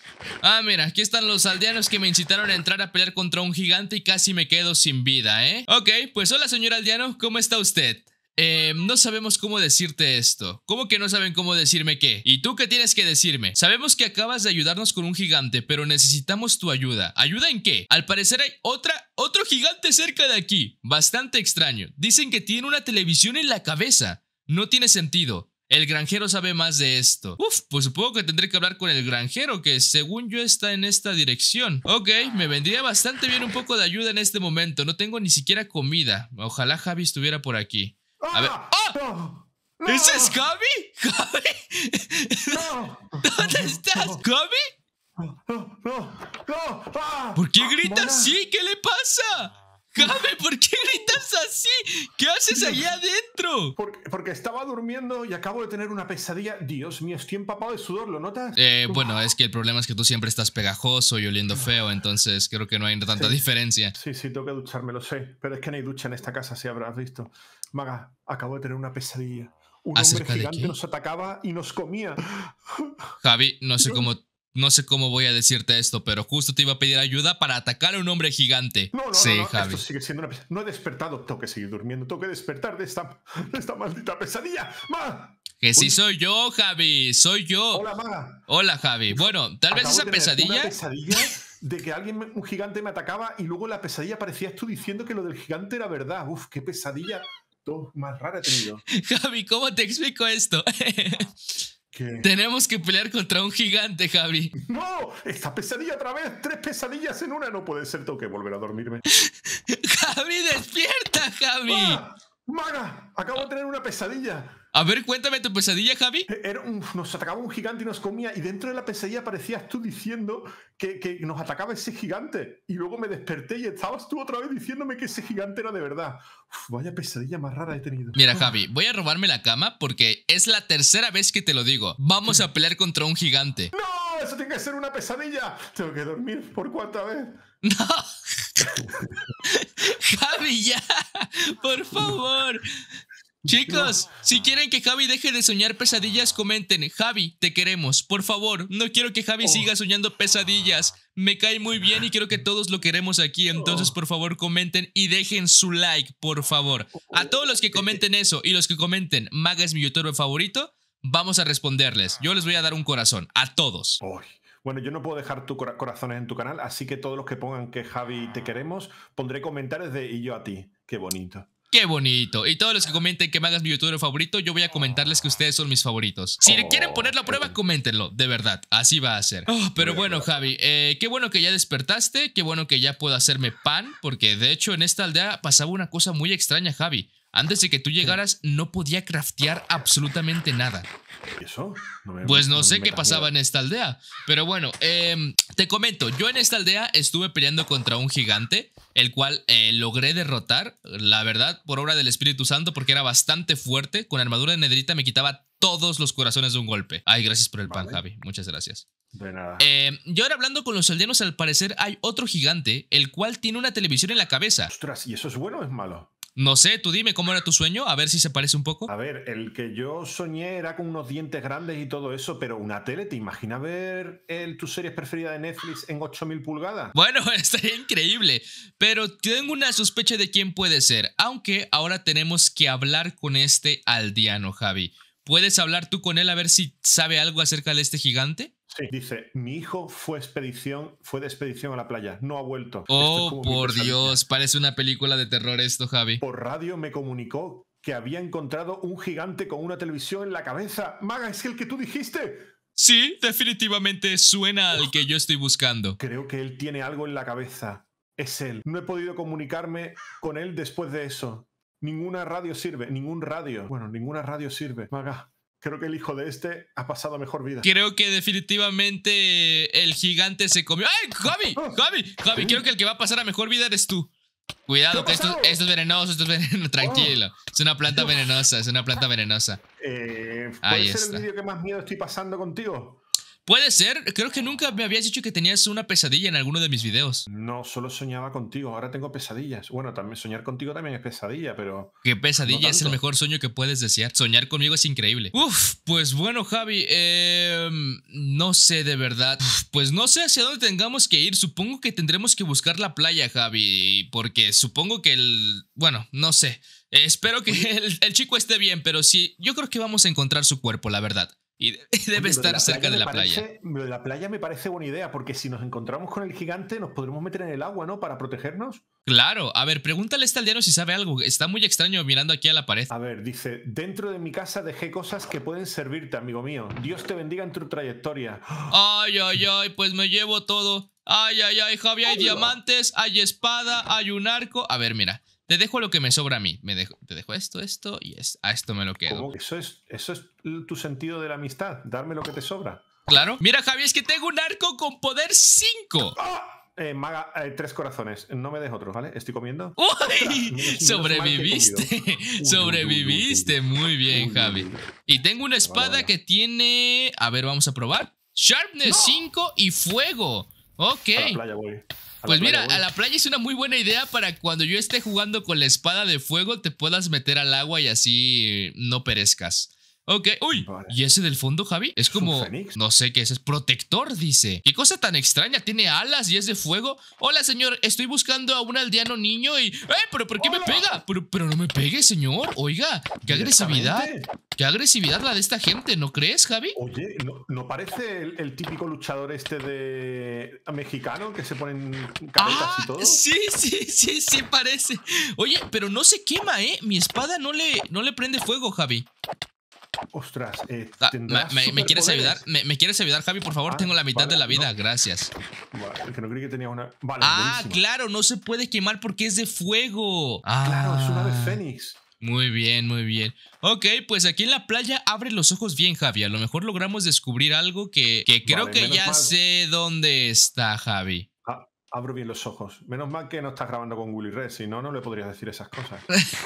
Ah, mira, aquí están los aldeanos que me incitaron a entrar a pelear contra un gigante y casi me quedo sin vida, Ok, pues hola señor aldeano, ¿cómo está usted? No sabemos cómo decirte esto. ¿Cómo que no saben cómo decirme qué? ¿Y tú qué tienes que decirme? Sabemos que acabas de ayudarnos con un gigante, pero necesitamos tu ayuda. ¿Ayuda en qué? Al parecer hay otro gigante cerca de aquí. Bastante extraño. Dicen que tiene una televisión en la cabeza. No tiene sentido. El granjero sabe más de esto. Uf, pues supongo que tendré que hablar con el granjero, que según yo está en esta dirección. Ok, me vendría bastante bien un poco de ayuda en este momento. No tengo ni siquiera comida. Ojalá Javi estuviera por aquí. A ver. ¡Oh! No, ¿Ese es Javi? ¿Javi? ¿Dónde estás? ¿Javi? No. ¿Por qué gritas Mona. así? ¿Qué le pasa? Javi, ¿por qué gritas así? ¿Qué haces allá adentro? Porque estaba durmiendo y acabo de tener una pesadilla. Dios mío, estoy empapado de sudor, ¿lo notas? Bueno, es que el problema es que tú siempre estás pegajoso y oliendo feo, entonces creo que no hay tanta diferencia. Sí, tengo que ducharme, lo sé. Pero es que no hay ducha en esta casa, si habrás visto. Maga, acabo de tener una pesadilla. Un hombre gigante nos atacaba y nos comía. Javi, no sé cómo voy a decirte esto, pero justo te iba a pedir ayuda para atacar a un hombre gigante. No, sí, Javi. Esto sigue siendo una pesadilla. No he despertado. Tengo que seguir durmiendo. Tengo que despertar de esta maldita pesadilla. ¡Ma! Que sí soy yo, Javi. Soy yo. Hola, Maga. Hola, Javi. Bueno, tal vez esa pesadilla... Una pesadilla de que un gigante me atacaba y luego la pesadilla parecías tú diciendo que lo del gigante era verdad. Uf, qué pesadilla más rara he tenido. Javi, ¿cómo te explico esto? ¿Qué? Tenemos que pelear contra un gigante, Javi. ¡No! ¡Esta pesadilla otra vez! ¡3 pesadillas en una! No puede ser, tengo que volver a dormirme. ¡Javi, despierta, Javi! ¡Ah! ¡Maga! Acabo de tener una pesadilla. A ver, cuéntame tu pesadilla, Javi. Nos atacaba un gigante y nos comía. Y dentro de la pesadilla parecías tú diciendo que nos atacaba ese gigante. Y luego me desperté y estabas tú otra vez diciéndome que ese gigante era de verdad. Uf, vaya pesadilla más rara he tenido. Mira, Javi, voy a robarme la cama porque es la tercera vez que te lo digo. Vamos a pelear contra un gigante. ¡No! ¡Eso tiene que ser una pesadilla! Tengo que dormir por cuarta vez. ¡No! Javi, ya. Por favor. Chicos, si quieren que Javi deje de soñar pesadillas, comenten. Javi, te queremos, por favor. No quiero que Javi siga soñando pesadillas. Me cae muy bien y creo que todos lo queremos aquí. Entonces, por favor, comenten y dejen su like, por favor. A todos los que comenten eso y los que comenten Maga es mi youtuber favorito, vamos a responderles. Yo les voy a dar un corazón, a todos. Bueno, yo no puedo dejar corazones en tu canal, así que todos los que pongan que Javi te queremos, pondré comentarios de y yo a ti. Qué bonito. ¡Qué bonito! Y todos los que comenten que me hagas mi youtuber favorito, yo voy a comentarles que ustedes son mis favoritos. Si quieren ponerlo a prueba, coméntenlo, de verdad, así va a ser. Pero bueno, Javi, qué bueno que ya despertaste, qué bueno que ya puedo hacerme pan, porque de hecho en esta aldea pasaba una cosa muy extraña, Javi. Antes de que tú llegaras, no podía craftear absolutamente nada. ¿Y eso? Pues no sé qué pasaba en esta aldea. Pero bueno, te comento. Yo en esta aldea estuve peleando contra un gigante, el cual logré derrotar, la verdad, por obra del Espíritu Santo, porque era bastante fuerte. Con armadura de nederita me quitaba todos los corazones de un golpe. Ay, gracias por el pan, Javi. Muchas gracias. De nada. Yo ahora hablando con los aldeanos, al parecer hay otro gigante, el cual tiene una televisión en la cabeza. Ostras, ¿y eso es bueno o es malo? No sé, tú dime cómo era tu sueño, a ver si se parece un poco. A ver, el que yo soñé era con unos dientes grandes y todo eso, pero una tele, ¿te imaginas ver tu serie preferida de Netflix en 8000 pulgadas? Bueno, estaría increíble, pero tengo una sospecha de quién puede ser, aunque ahora tenemos que hablar con este aldeano, Javi. ¿Puedes hablar tú con él a ver si sabe algo acerca de este gigante? Sí, dice, mi hijo fue de expedición a la playa, no ha vuelto. Oh, por Dios, parece una película de terror esto, Javi. Por radio me comunicó que había encontrado un gigante con una televisión en la cabeza. Maga, ¿es el que tú dijiste? Sí, definitivamente suena al que yo estoy buscando. Creo que él tiene algo en la cabeza. Es él. No he podido comunicarme con él después de eso. Ninguna radio sirve, ninguna radio sirve. Maga, creo que el hijo de este ha pasado mejor vida. Creo que definitivamente el gigante se comió. ¡Ay, Javi! Javi, creo que el que va a pasar a mejor vida eres tú. Cuidado, que esto es venenoso, tranquilo. Es una planta venenosa, ¿Puede ser el vídeo que más miedo estoy pasando contigo? Puede ser, creo que nunca me habías dicho que tenías una pesadilla en alguno de mis videos. No, solo soñaba contigo, ahora tengo pesadillas. Bueno, también soñar contigo también es pesadilla, pero... ¿Qué pesadilla es el mejor sueño que puedes desear? Soñar conmigo es increíble. Uf, pues bueno, Javi, no sé de verdad. Pues no sé hacia dónde tengamos que ir. Supongo que tendremos que buscar la playa, Javi, porque supongo que bueno, no sé. Espero que el chico esté bien, pero sí, yo creo que vamos a encontrar su cuerpo, la verdad. Y debe estar cerca de la playa. La playa me parece buena idea, porque si nos encontramos con el gigante nos podremos meter en el agua, ¿no? Para protegernos. Claro, a ver, pregúntale a este aldeano si sabe algo. Está muy extraño mirando aquí a la pared. A ver, dice, dentro de mi casa dejé cosas que pueden servirte, amigo mío. Dios te bendiga en tu trayectoria. Ay, pues me llevo todo. Ay, Javi, hay diamantes, hay espada, hay un arco. A ver, mira. Te dejo lo que me sobra a mí. Te dejo esto y a esto me lo quedo. ¿Cómo? Eso es tu sentido de la amistad. Darme lo que te sobra. Claro. Mira, Javi, es que tengo un arco con poder 5. ¡Ah! Maga, 3 corazones. No me des otro, ¿vale? Estoy comiendo. ¡Uy! Sobreviviste. Sobreviviste. Muy bien, Javi. Y tengo una espada que tiene... A ver, vamos a probar. Sharpness 5 y fuego. Ok. A la playa voy. Pues mira, a la playa es una muy buena idea para cuando yo esté jugando con la espada de fuego te puedas meter al agua y así no perezcas. Ok, uy, vale. ¿Y ese del fondo, Javi? Es como, no sé qué es protector, dice. ¿Qué cosa tan extraña? ¿Tiene alas y es de fuego? Hola, señor, estoy buscando a un aldeano niño y... ¿Pero por qué me pega? Pero no me pegue, señor. Oiga, qué agresividad. Qué agresividad la de esta gente, ¿no crees, Javi? Oye, ¿no parece el típico luchador este de mexicano que se ponen caretas y todo? Sí, parece. Oye, pero no se quema, ¿eh? Mi espada no le prende fuego, Javi. Ostras, ¿me quieres ayudar? ¿Me quieres ayudar, Javi? Por favor, tengo la mitad de la vida, gracias. Vale, que no creí que tenía una... Vale, buenísimo. Claro, no se puede quemar porque es de fuego. Claro, es una ave fénix. Muy bien. Ok, pues aquí en la playa abre los ojos bien, Javi. A lo mejor logramos descubrir algo que creo que ya sé dónde está, Javi. Abro bien los ojos. Menos mal que no estás grabando con Willy Red, si no, no le podrías decir esas cosas.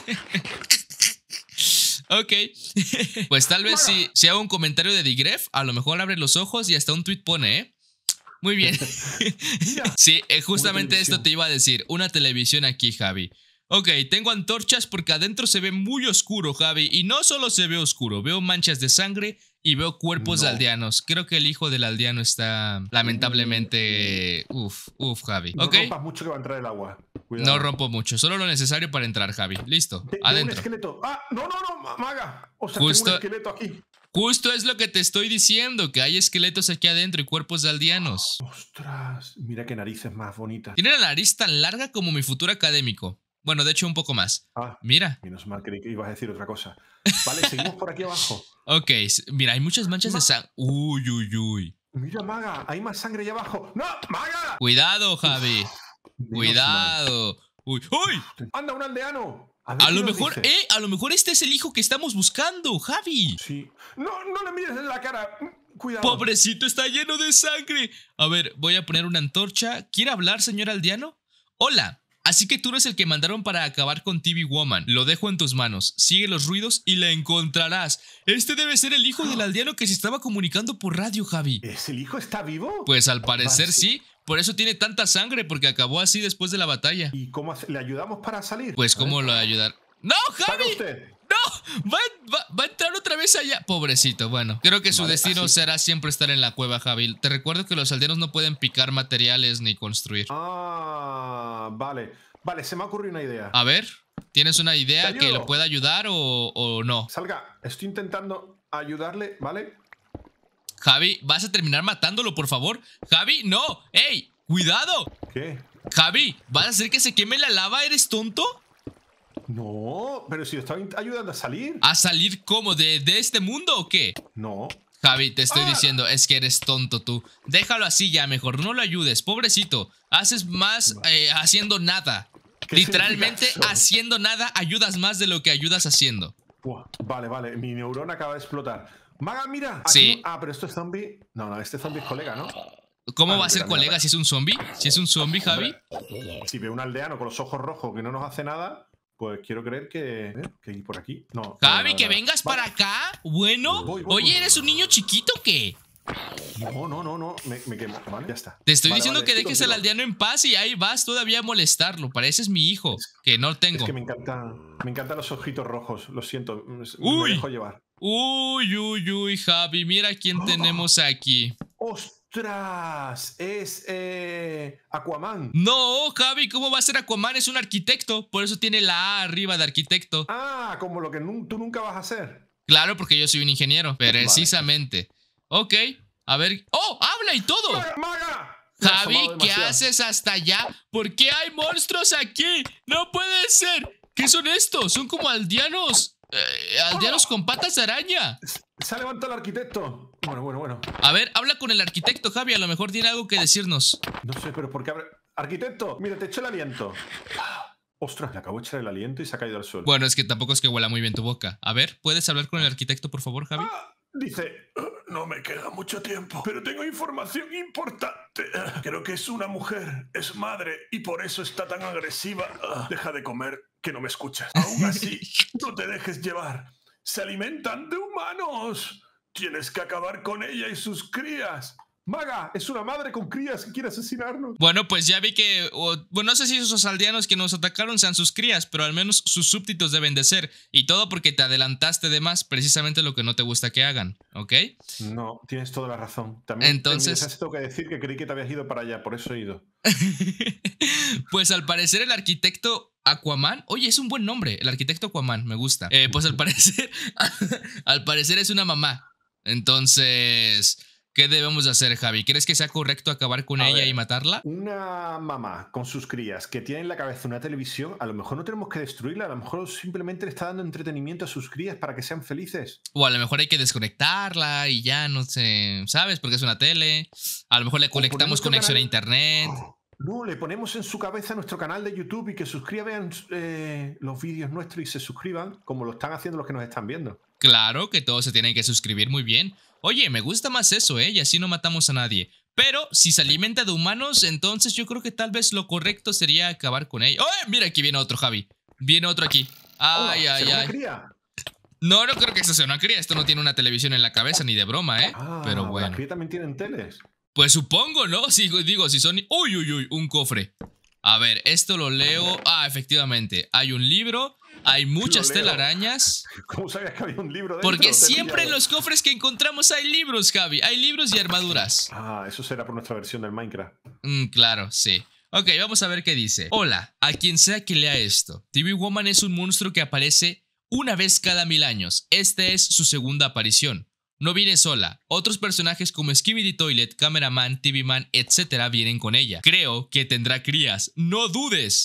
Ok, pues tal vez si hago un comentario de Digref, a lo mejor abre los ojos y hasta un tweet pone, ¿eh? Muy bien. Sí, justamente esto te iba a decir. Una televisión aquí, Javi. Ok, tengo antorchas porque adentro se ve muy oscuro, Javi. Y no solo se ve oscuro, veo manchas de sangre y veo cuerpos de aldeanos. Creo que el hijo del aldeano está lamentablemente... Uf, Javi. No rompas mucho que va a entrar el agua. Cuidado. No rompo mucho, solo lo necesario para entrar, Javi. Listo, adentro. Un esqueleto. No, Maga. O sea, Justo, tengo un esqueleto aquí. Justo es lo que te estoy diciendo, que hay esqueletos aquí adentro y cuerpos de aldeanos. Ostras, mira qué narices más bonitas. Tiene la nariz tan larga como mi futuro académico. Bueno, de hecho un poco más. Mira. Menos mal que ibas a decir otra cosa. Vale, seguimos por aquí abajo. Ok, mira, hay muchas manchas de sangre. Uy. Mira, Maga, hay más sangre allá abajo. ¡No, Maga! Cuidado, Javi. Cuidado. Uy. ¡Anda, un aldeano! A lo mejor, a lo mejor este es el hijo que estamos buscando, Javi. Sí. No le mires en la cara. Cuidado. Pobrecito, está lleno de sangre. A ver, voy a poner una antorcha. ¿Quiere hablar, señor aldeano? Hola. Así que tú eres el que mandaron para acabar con TV Woman. Lo dejo en tus manos. Sigue los ruidos y la encontrarás. Este debe ser el hijo del aldeano que se estaba comunicando por radio, Javi. ¿Es el hijo? ¿Está vivo? Pues al parecer sí. Por eso tiene tanta sangre, porque acabó así después de la batalla. ¿Y cómo le ayudamos para salir? Pues ¿cómo lo va a ayudar? ¡No, Javi! Usted. ¡No! Va a entrar otra vez allá. Pobrecito, bueno. Creo que su destino será siempre estar en la cueva, Javi. Te recuerdo que los aldeanos no pueden picar materiales ni construir. Ah, vale. Vale, se me ha ocurrido una idea. A ver, ¿tienes una idea que lo pueda ayudar o no? Salga, estoy intentando ayudarle, ¿vale? Javi, ¿vas a terminar matándolo, por favor? Javi, no. ¡Ey! ¡Cuidado! ¿Qué? Javi, ¿vas a hacer que se queme la lava? ¿Eres tonto? No, pero si lo estaba ayudando a salir. ¿A salir cómo? ¿De este mundo o qué? No. Javi, te estoy diciendo, es que eres tonto tú. Déjalo así ya, mejor, no lo ayudes, pobrecito. Haces más haciendo nada. Literalmente haciendo nada ayudas más de lo que ayudas haciendo. Vale, mi neurona acaba de explotar. Maga, mira. Aquí. Sí. Ah, pero esto es zombie. No, este zombie es colega, ¿no? ¿Cómo va a ser colega si es un zombie? ¿Si es un zombie, Javi? Si ve un aldeano con los ojos rojos que no nos hace nada, pues quiero creer que hay por aquí. No. Javi, que vengas para acá. Bueno. Oye, ¿eres un niño chiquito o qué? No. Me quemo. Vale, ya está. Te estoy diciendo que dejes al aldeano en paz y ahí vas todavía a molestarlo. Pareces mi hijo, que no tengo. Es que me encantan los ojitos rojos. Lo siento. Me dejo llevar. Uy, Javi. Mira quién tenemos aquí. ¡Ostras! Es Aquaman. No, Javi, ¿cómo va a ser Aquaman? Es un arquitecto. Por eso tiene la A arriba de arquitecto. Ah, como lo que tú nunca vas a ser. Claro, porque yo soy un ingeniero. Precisamente. Vale. Ok, a ver. ¡Oh! ¡Habla y todo! ¡Maga! Javi, ¿qué haces hasta allá? ¿Por qué hay monstruos aquí? ¡No puede ser! ¿Qué son estos? Son como aldeanos. Aldeanos con patas de araña. Se ha levantado el arquitecto. Bueno. A ver, habla con el arquitecto, Javi. A lo mejor tiene algo que decirnos. No sé, pero ¿por qué abre? Arquitecto, mira, te echo el aliento. Ostras, le acabo de echar el aliento y se ha caído al suelo. Bueno, es que tampoco es que huela muy bien tu boca. A ver, ¿puedes hablar con el arquitecto, por favor, Javi? Dice, no me queda mucho tiempo, pero tengo información importante. Creo que es una mujer, es madre, y por eso está tan agresiva. Deja de comer, que no me escuchas. Aún así, no te dejes llevar. Se alimentan de humanos. Tienes que acabar con ella y sus crías. Maga, es una madre con crías que quiere asesinarnos. Bueno, pues ya vi que... bueno, no sé si esos aldeanos que nos atacaron sean sus crías, pero al menos sus súbditos deben de ser. Y todo porque te adelantaste de más, precisamente lo que no te gusta que hagan, ¿ok? No, tienes toda la razón. También entonces tengo que decir que creí que te habías ido para allá, por eso he ido. Pues al parecer el arquitecto Aquaman... Oye, es un buen nombre, el arquitecto Aquaman, me gusta. Pues al parecer... al parecer es una mamá. Entonces... ¿qué debemos hacer, Javi? ¿Crees que sea correcto acabar con ella y matarla? Una mamá con sus crías que tiene en la cabeza una televisión, a lo mejor no tenemos que destruirla, a lo mejor simplemente le está dando entretenimiento a sus crías para que sean felices. O a lo mejor hay que desconectarla y ya, no sé, ¿sabes? Porque es una tele. A lo mejor le conectamos conexión a internet. No, le ponemos en su cabeza nuestro canal de YouTube y que sus crías vean los vídeos nuestros y se suscriban, como lo están haciendo los que nos están viendo. Claro que todos se tienen que suscribir, muy bien. Oye, me gusta más eso, y así no matamos a nadie. Pero si se alimenta de humanos, entonces yo creo que tal vez lo correcto sería acabar con ella. ¡Oh! Mira, aquí viene otro, Javi. Viene otro aquí. Ay. ¿Una cría? No creo que esto sea una cría. Esto no tiene una televisión en la cabeza ni de broma, Pero bueno. ¿Las crías también tienen teles? Pues supongo, ¿no? Si son... Uy, un cofre. A ver, esto lo leo. Ah, efectivamente. Hay un libro. Hay muchas telarañas. ¿Cómo sabías que había un libro dentro? Porque siempre en los cofres que encontramos hay libros, Javi. Hay libros y armaduras. Ah, eso será por nuestra versión del Minecraft. Claro, sí. Ok, vamos a ver qué dice. Hola, a quien sea que lea esto. TV Woman es un monstruo que aparece una vez cada 1000 años. Esta es su segunda aparición. No viene sola. Otros personajes como Skibidi Toilet, Cameraman, TV Man, etc. vienen con ella. Creo que tendrá crías. ¡No dudes!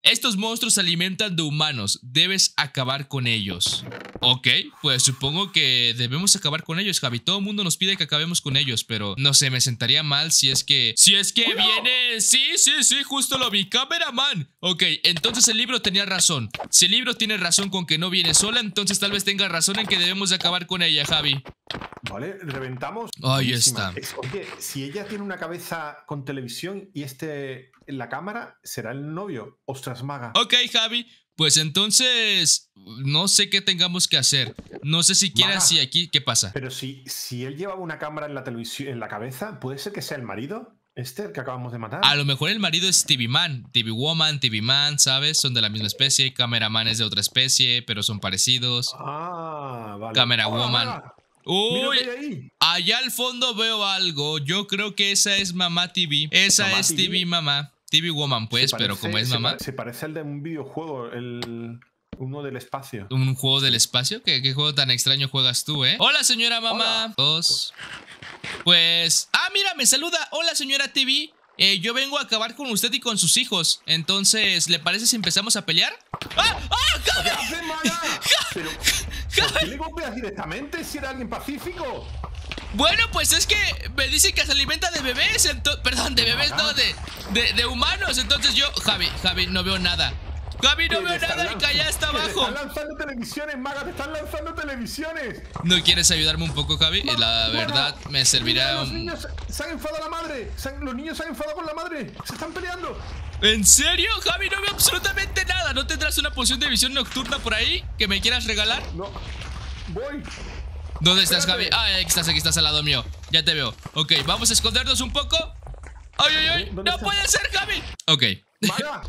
Estos monstruos se alimentan de humanos. Debes acabar con ellos. Ok, pues supongo que debemos acabar con ellos, Javi. Todo el mundo nos pide que acabemos con ellos, pero no sé, me sentaría mal si es que viene... Sí, justo lo vi. Cameraman. Ok, entonces el libro tenía razón. Si el libro tiene razón con que no viene sola, entonces tal vez tenga razón en que debemos de acabar con ella, Javi. Vale, reventamos. Ahí está. Oye, si ella tiene una cabeza con televisión y en la cámara, ¿será el novio? Ostras, Maga. Ok, Javi. Pues entonces, no sé qué tengamos que hacer. No sé siquiera si aquí... ¿Qué pasa? Pero si él llevaba una cámara en la televisión, en la cabeza, ¿puede ser que sea el marido? El que acabamos de matar. A lo mejor el marido es TV Man, TV Woman, TV Man, ¿sabes? Son de la misma especie. Cameraman es de otra especie, pero son parecidos. Ah, vale. Camera Woman. Uy, ahí. Allá al fondo veo algo. Yo creo que esa es Mamá TV. Esa mamá es TV Mamá. TV Woman, pues, pero como es mamá. Se parece al de un videojuego, uno del espacio. ¿Un juego del espacio? ¿Qué juego tan extraño juegas tú, eh? Hola, señora mamá. Hola. Pues... Ah, mira, me saluda. Hola, señora TV. Yo vengo a acabar con usted y con sus hijos. Entonces, ¿le parece si empezamos a pelear? ¡Ah! ¡Ah! ¿Qué hace, Maga? ¿Pero por qué le golpeas directamente si era alguien pacífico? Bueno, pues es que me dicen que se alimenta de bebés. Perdón, de bebés, no, de humanos. Entonces yo... Javi, no veo nada. Javi, no veo nada y calla hasta abajo. Te están lanzando televisiones, Maga, te están lanzando televisiones. ¿No quieres ayudarme un poco, Javi? La verdad, me servirá... Los niños se han enfadado a la madre. Los niños se han enfadado con la madre. Se están peleando. ¿En serio, Javi? No veo absolutamente nada. ¿No tendrás una poción de visión nocturna por ahí que me quieras regalar? No. Voy. ¿Dónde estás, Javi? Ah, aquí estás al lado mío. Ya te veo. Ok, vamos a escondernos un poco. ¡Ay! ¡No puede ser, Javi! Ok. Vaya.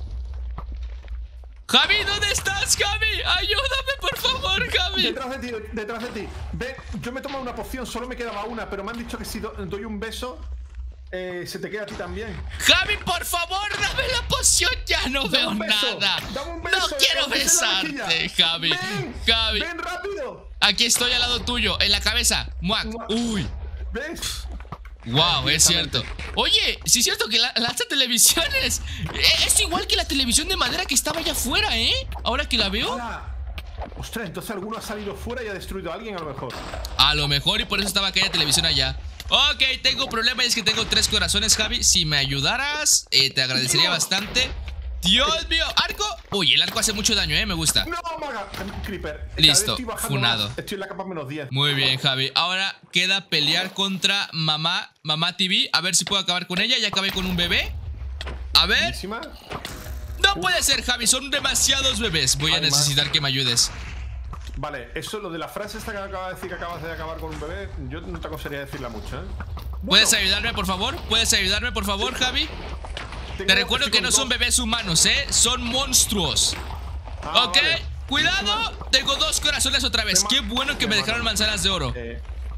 Javi, ¿dónde estás, Javi? Ayúdame, por favor, Javi. Detrás de ti. Ve, yo me he tomado una poción, solo me quedaba una, pero me han dicho que si doy un beso, se te queda a ti también. Javi, por favor, dame la poción. Ya no veo nada. Dame un beso. No quiero besarte, Javi. Javi. Ven rápido. Aquí estoy al lado tuyo, en la cabeza. ¡Muac! ¡Uy! ¿Ves? Wow, es cierto. Oye, sí es cierto que lanza televisiones. Es igual que la televisión de madera que estaba allá afuera, ¿eh? Ahora que la veo. Ostras, entonces alguno ha salido fuera y ha destruido a alguien a lo mejor. A lo mejor y por eso estaba aquella televisión allá. Ok, tengo un problema y es que tengo 3 corazones, Javi. Si me ayudaras, te agradecería bastante. Dios mío, arco. Uy, el arco hace mucho daño, me gusta. No, Maga, Creeper. Listo, funado. Estoy en la capa menos 10. Muy bien, Javi. Ahora queda pelear contra Mamá TV. A ver si puedo acabar con ella. Ya acabé con un bebé. A ver. Buenísima. No puede ser, Javi. Son demasiados bebés. Voy a necesitar que me ayudes. Vale, eso, lo de la frase esta que acabas de decir que acabas de acabar con un bebé, yo no te aconsejaría decirla mucho, ¿eh? ¿Puedes ayudarme, por favor? ¿Puedes ayudarme, por favor, Javi? Te recuerdo que no son bebés humanos, ¿eh? Son monstruos. Ok, vale. Cuidado. Tengo 2 corazones otra vez. Qué bueno que me dejaron manzanas de oro. Me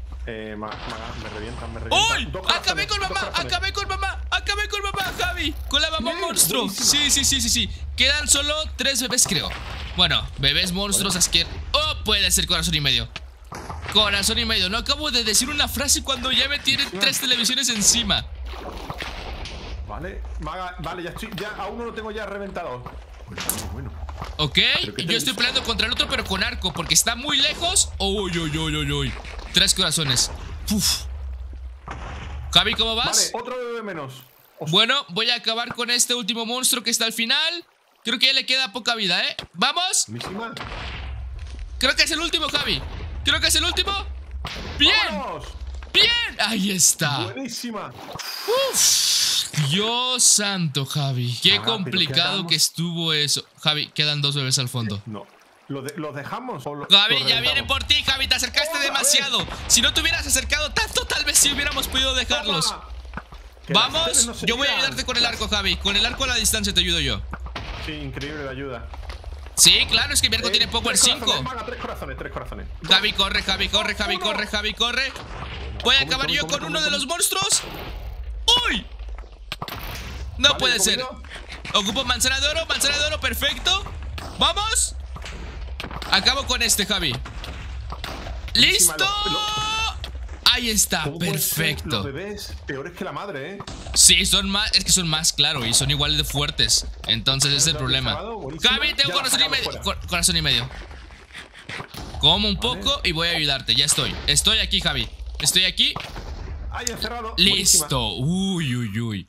revientan. ¡Uy! Acabé con mamá, Javi. Con la mamá monstruo. Sí. Quedan solo 3 bebés, creo. Bueno, bebés monstruos asquerosos. Oh, puede ser corazón y medio. Corazón y medio. No acabo de decir una frase cuando ya me tienen 3 televisiones encima. Vale, Maga, vale, ya a uno lo tengo ya reventado. Bueno. Ok, yo estoy peleando contra el otro, pero con arco, porque está muy lejos. Uy. 3 corazones. Uf. Javi, ¿cómo vas? Vale, otro bebé menos. Bueno, voy a acabar con este último monstruo que está al final. Creo que ya le queda poca vida, ¿eh? ¡Vamos! Mísima. Creo que es el último, Javi. Creo que es el último. ¡Bien! ¡Vamos! ¡Bien! Ahí está. Buenísima. Uf. Dios santo, Javi. Qué complicado que estuvo eso. Javi, quedan 2 bebés al fondo. No. ¿Los dejamos? Javi, ya vienen por ti, Javi. Te acercaste demasiado. Si no te hubieras acercado tanto, tal vez sí hubiéramos podido dejarlos. Vamos, yo voy a ayudarte con el arco, Javi. Con el arco a la distancia te ayudo yo. Sí, increíble la ayuda. Sí, claro, es que mi arco tiene Power 5. 3 corazones. Javi, corre. Voy a acabar yo con uno de los monstruos. ¡Uy! No puede ser. Ocupo manzana de oro, perfecto. ¡Vamos! Acabo con este, Javi. ¡Listo! Ahí está, ¿Cómo puede ser? perfecto. Los bebés peores que la madre, ¿eh? Sí, son más, es que son más, claro, y son igual de fuertes. Entonces ese es el problema. Javi, tengo corazón y medio. Como un poco y voy a ayudarte, ya estoy. Estoy aquí, Javi. Estoy aquí. Ahí encerrado. Listo. Uy, uy, uy.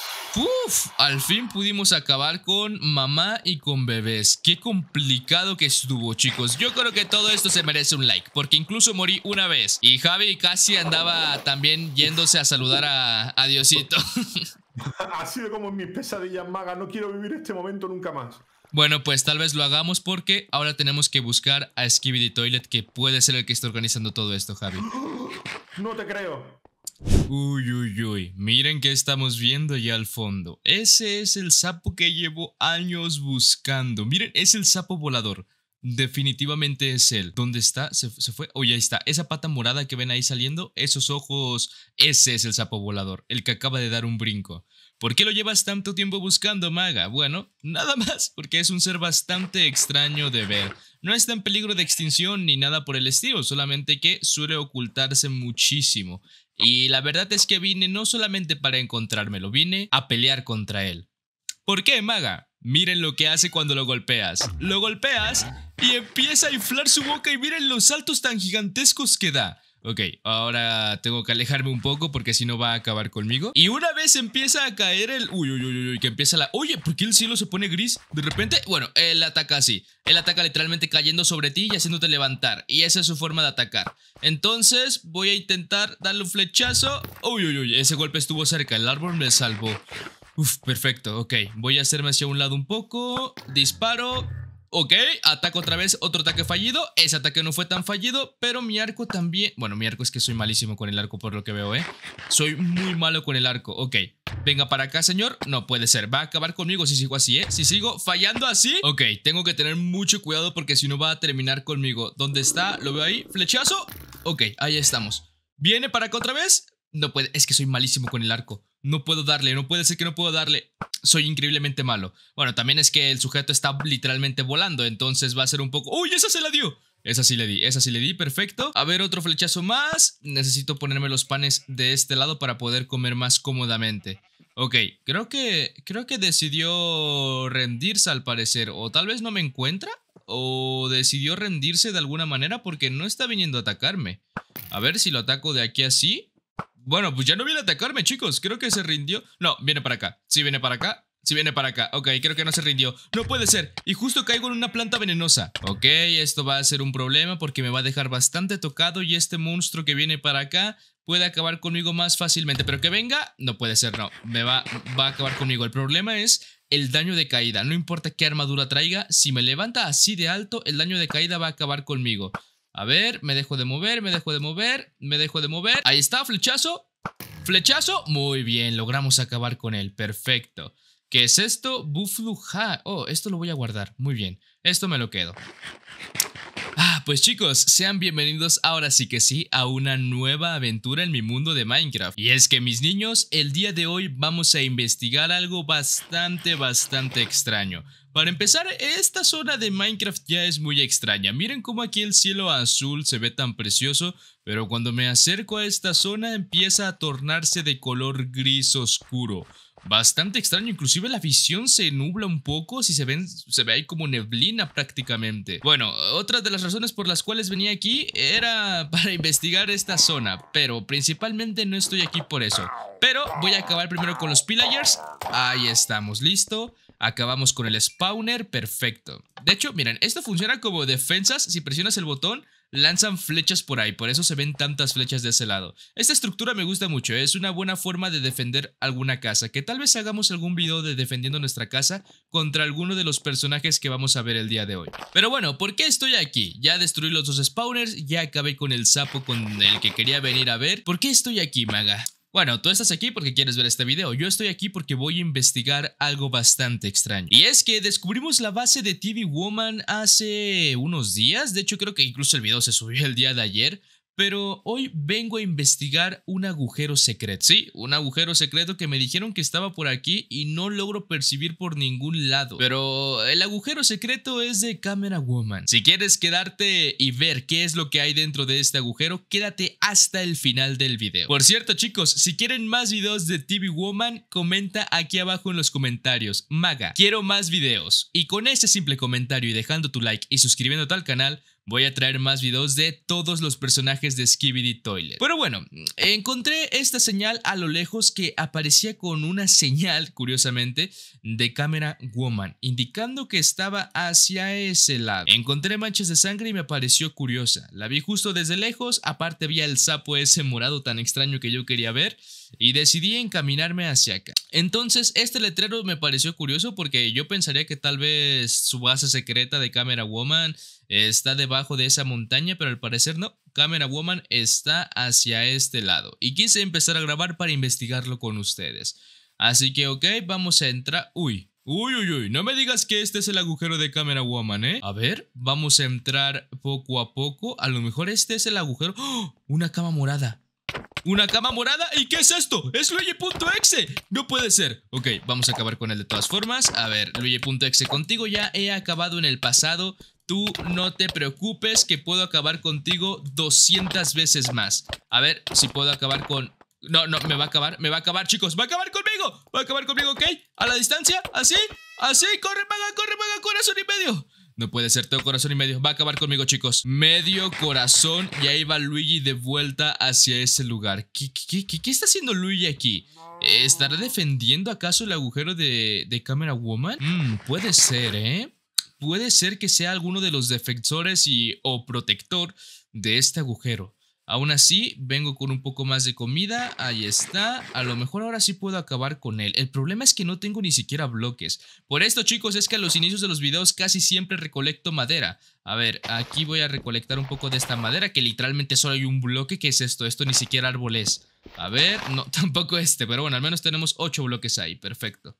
Uf, al fin pudimos acabar con mamá y con bebés. Qué complicado que estuvo, chicos. Yo creo que todo esto se merece un like, porque incluso morí una vez. Y Javi casi andaba también yéndose a saludar a Diosito. Ha sido como en mis pesadillas, maga. No quiero vivir este momento nunca más. Bueno, pues tal vez lo hagamos porque ahora tenemos que buscar a Skibidi Toilet, que puede ser el que esté organizando todo esto, Javi. No te creo. Uy, uy, uy, miren que estamos viendo ya al fondo. Ese es el sapo que llevo años buscando. Miren, es el sapo volador. Definitivamente es él. ¿Dónde está? ¿Se fue? Oh, ya está. Esa pata morada que ven ahí saliendo, esos ojos, ese es el sapo volador, el que acaba de dar un brinco. ¿Por qué lo llevas tanto tiempo buscando, maga? Bueno, nada más, porque es un ser bastante extraño de ver. No está en peligro de extinción ni nada por el estilo, solamente que suele ocultarse muchísimo. Y la verdad es que vine no solamente para encontrármelo, vine a pelear contra él. ¿Por qué, maga? Miren lo que hace cuando lo golpeas. Lo golpeas y empieza a inflar su boca y miren los saltos tan gigantescos que da. Ok, ahora tengo que alejarme un poco porque si no va a acabar conmigo. Y una vez empieza a caer el... Uy, que empieza la... Oye, ¿por qué el cielo se pone gris? De repente, bueno, él ataca así. Él ataca literalmente cayendo sobre ti y haciéndote levantar. Y esa es su forma de atacar. Entonces voy a intentar darle un flechazo. Uy, ese golpe estuvo cerca. El árbol me salvó. Uf, perfecto, ok. Voy a hacerme hacia un lado un poco. Disparo. Ok, ataco otra vez, otro ataque fallido. Ese ataque no fue tan fallido, pero mi arco también... Bueno, mi arco es que soy malísimo con el arco por lo que veo, Soy muy malo con el arco, ok. Venga para acá, señor. No puede ser, va a acabar conmigo si sigo así, Si sigo fallando así. Ok, tengo que tener mucho cuidado porque si no va a terminar conmigo. ¿Dónde está? ¿Lo veo ahí? ¿Flechazo? Ok, ahí estamos. ¿Viene para acá otra vez? No puede, es que soy malísimo con el arco. No puedo darle, no puede ser que no puedo darle. Soy increíblemente malo. Bueno, también es que el sujeto está literalmente volando, entonces va a ser un poco... ¡Uy, esa se la dio! Esa sí le di, perfecto. A ver, otro flechazo más. Necesito ponerme los panes de este lado para poder comer más cómodamente. Ok, creo que decidió rendirse al parecer. O tal vez no me encuentra. O decidió rendirse de alguna manera porque no está viniendo a atacarme. A ver si lo ataco de aquí así. Bueno, pues ya no viene a atacarme, chicos. Creo que se rindió. No, viene para acá. Sí, viene para acá. Sí, viene para acá. Ok, creo que no se rindió. No puede ser. Y justo caigo en una planta venenosa. Ok, esto va a ser un problema porque me va a dejar bastante tocado y este monstruo que viene para acá puede acabar conmigo más fácilmente. Pero que venga, no puede ser, no. Va a acabar conmigo. El problema es el daño de caída. No importa qué armadura traiga, si me levanta así de alto, el daño de caída va a acabar conmigo. A ver, me dejo de mover. Ahí está, flechazo. Flechazo. Muy bien, logramos acabar con él. Perfecto. ¿Qué es esto? Bufluja. Oh, esto lo voy a guardar. Muy bien, esto me lo quedo. Pues chicos, sean bienvenidos ahora sí que sí a una nueva aventura en mi mundo de Minecraft. Y es que mis niños, el día de hoy vamos a investigar algo bastante extraño. Para empezar, esta zona de Minecraft ya es muy extraña. Miren cómo aquí el cielo azul se ve tan precioso, pero cuando me acerco a esta zona empieza a tornarse de color gris oscuro. Bastante extraño, inclusive la visión se nubla un poco, si se ve ahí como neblina prácticamente. Bueno, otra de las razones por las cuales venía aquí era para investigar esta zona, pero principalmente no estoy aquí por eso. Pero voy a acabar primero con los pillagers. Ahí estamos, listo. Acabamos con el spawner, perfecto. De hecho, miren, esto funciona como defensas. Si presionas el botón, lanzan flechas por ahí, por eso se ven tantas flechas de ese lado. Esta estructura me gusta mucho, es una buena forma de defender alguna casa, que tal vez hagamos algún video de defendiendo nuestra casa contra alguno de los personajes que vamos a ver el día de hoy. Pero bueno, ¿por qué estoy aquí? Ya destruí los dos spawners, ya acabé con el sapo con el que quería venir a ver. ¿Por qué estoy aquí, maga? Bueno, tú estás aquí porque quieres ver este video, yo estoy aquí porque voy a investigar algo bastante extraño. Y es que descubrimos la base de TV Woman hace unos días, de hecho creo que incluso el video se subió el día de ayer, pero hoy vengo a investigar un agujero secreto. Sí, un agujero secreto que me dijeron que estaba por aquí y no logro percibir por ningún lado. Pero el agujero secreto es de Camera Woman. Si quieres quedarte y ver qué es lo que hay dentro de este agujero, quédate hasta el final del video. Por cierto, chicos, si quieren más videos de TV Woman, comenta aquí abajo en los comentarios: Maga, quiero más videos. Y con ese simple comentario y dejando tu like y suscribiéndote al canal, voy a traer más videos de todos los personajes de Skibidi Toilet. Pero bueno, encontré esta señal a lo lejos que aparecía con una señal, curiosamente, de Camera Woman, indicando que estaba hacia ese lado. Encontré manchas de sangre y me pareció curiosa. La vi justo desde lejos, aparte había el sapo ese morado tan extraño que yo quería ver, y decidí encaminarme hacia acá. Entonces este letrero me pareció curioso porque yo pensaría que tal vez su base secreta de Camera Woman está debajo de esa montaña, pero al parecer no. Camera Woman está hacia este lado y quise empezar a grabar para investigarlo con ustedes. Así que ok, vamos a entrar. Uy, no me digas que este es el agujero de Camera Woman, ¿eh? A ver, vamos a entrar poco a poco. A lo mejor este es el agujero. ¡Oh! Una cama morada. ¿Una cama morada? ¿Y qué es esto? ¡Es Luigi.exe! ¡No puede ser! Ok, vamos a acabar con él de todas formas. A ver, Luigi.exe, contigo ya he acabado en el pasado. Tú no te preocupes que puedo acabar contigo 200 veces más. A ver si puedo acabar con... No, me va a acabar, chicos. ¡Va a acabar conmigo! ¿Ok? A la distancia, así, corre, maga, corazón y medio. No puede ser, tengo corazón y medio. Va a acabar conmigo, chicos. Medio corazón. Y ahí va Luigi de vuelta hacia ese lugar. ¿Qué está haciendo Luigi aquí? ¿Estará defendiendo acaso el agujero de Camera Woman? Puede ser, ¿eh? Puede ser que sea alguno de los defensores o protector de este agujero. Aún así, vengo con un poco más de comida. Ahí está. A lo mejor ahora sí puedo acabar con él. El problema es que no tengo ni siquiera bloques. Por esto, chicos, es que a los inicios de los videos casi siempre recolecto madera. A ver, aquí voy a recolectar un poco de esta madera, que literalmente solo hay un bloque. ¿Qué es esto? Esto ni siquiera árbol es. A ver, no, tampoco este, pero bueno, al menos tenemos 8 bloques ahí. Perfecto.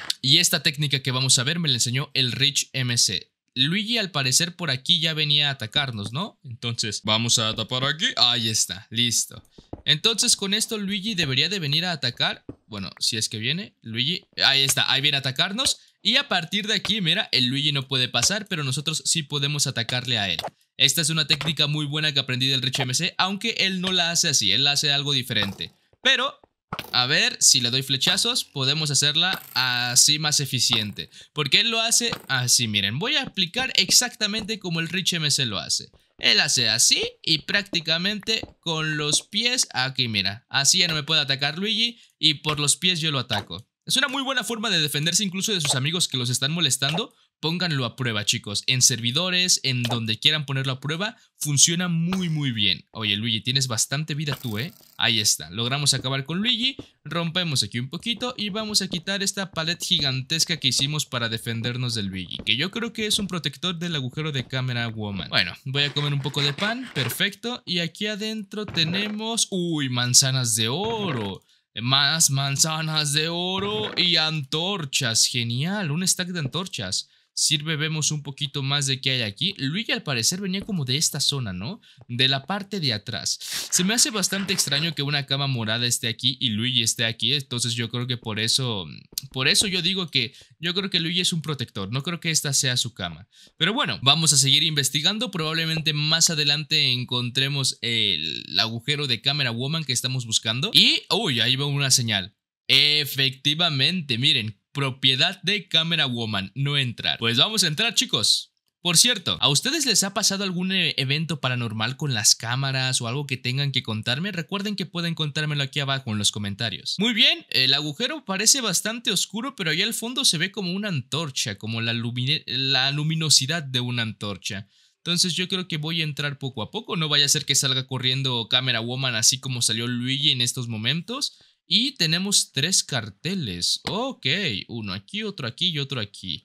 Y esta técnica que vamos a ver me la enseñó el Rich MC. Luigi al parecer por aquí ya venía a atacarnos, ¿no? Entonces vamos a tapar aquí. Ahí está, listo. Entonces con esto Luigi debería de venir a atacar. Bueno, si es que viene Luigi. Ahí está, ahí viene a atacarnos. Y a partir de aquí, mira, el Luigi no puede pasar, pero nosotros sí podemos atacarle a él. Esta es una técnica muy buena que aprendí del Rich MC, aunque él no la hace así, él hace algo diferente. Pero... a ver, si le doy flechazos, podemos hacerla así más eficiente. Porque él lo hace así, miren. Voy a aplicar exactamente como el Rich MC lo hace. Él hace así y prácticamente con los pies, aquí mira. Así ya no me puede atacar Luigi y por los pies yo lo ataco. Es una muy buena forma de defenderse incluso de sus amigos que los están molestando. Pónganlo a prueba, chicos, en servidores, en donde quieran ponerlo a prueba, funciona muy bien. Oye, Luigi, tienes bastante vida tú, ¿eh? Ahí está, logramos acabar con Luigi, rompemos aquí un poquito y vamos a quitar esta pared gigantesca que hicimos para defendernos del Luigi, que yo creo que es un protector del agujero de Camera Woman. Bueno, voy a comer un poco de pan, perfecto, y aquí adentro tenemos... ¡Uy, manzanas de oro! Más manzanas de oro y antorchas, genial, un stack de antorchas. Sirve, vemos un poquito más de qué hay aquí. Luigi al parecer venía como de esta zona, ¿no? De la parte de atrás. Se me hace bastante extraño que una cama morada esté aquí y Luigi esté aquí. Entonces yo creo que por eso yo digo que yo creo que Luigi es un protector. No creo que esta sea su cama. Pero bueno, vamos a seguir investigando. Probablemente más adelante encontremos el agujero de Camera Woman que estamos buscando. Y, uy, ahí veo una señal. Efectivamente, miren. Propiedad de Camera Woman, no entrar. Pues vamos a entrar, chicos. Por cierto, ¿a ustedes les ha pasado algún evento paranormal con las cámaras o algo que tengan que contarme? Recuerden que pueden contármelo aquí abajo en los comentarios. Muy bien, el agujero parece bastante oscuro, pero allá al fondo se ve como una antorcha, como la luminosidad de una antorcha. Entonces yo creo que voy a entrar poco a poco. No vaya a ser que salga corriendo Camera Woman así como salió Luigi en estos momentos. Y tenemos 3 carteles. Ok, uno aquí, otro aquí y otro aquí.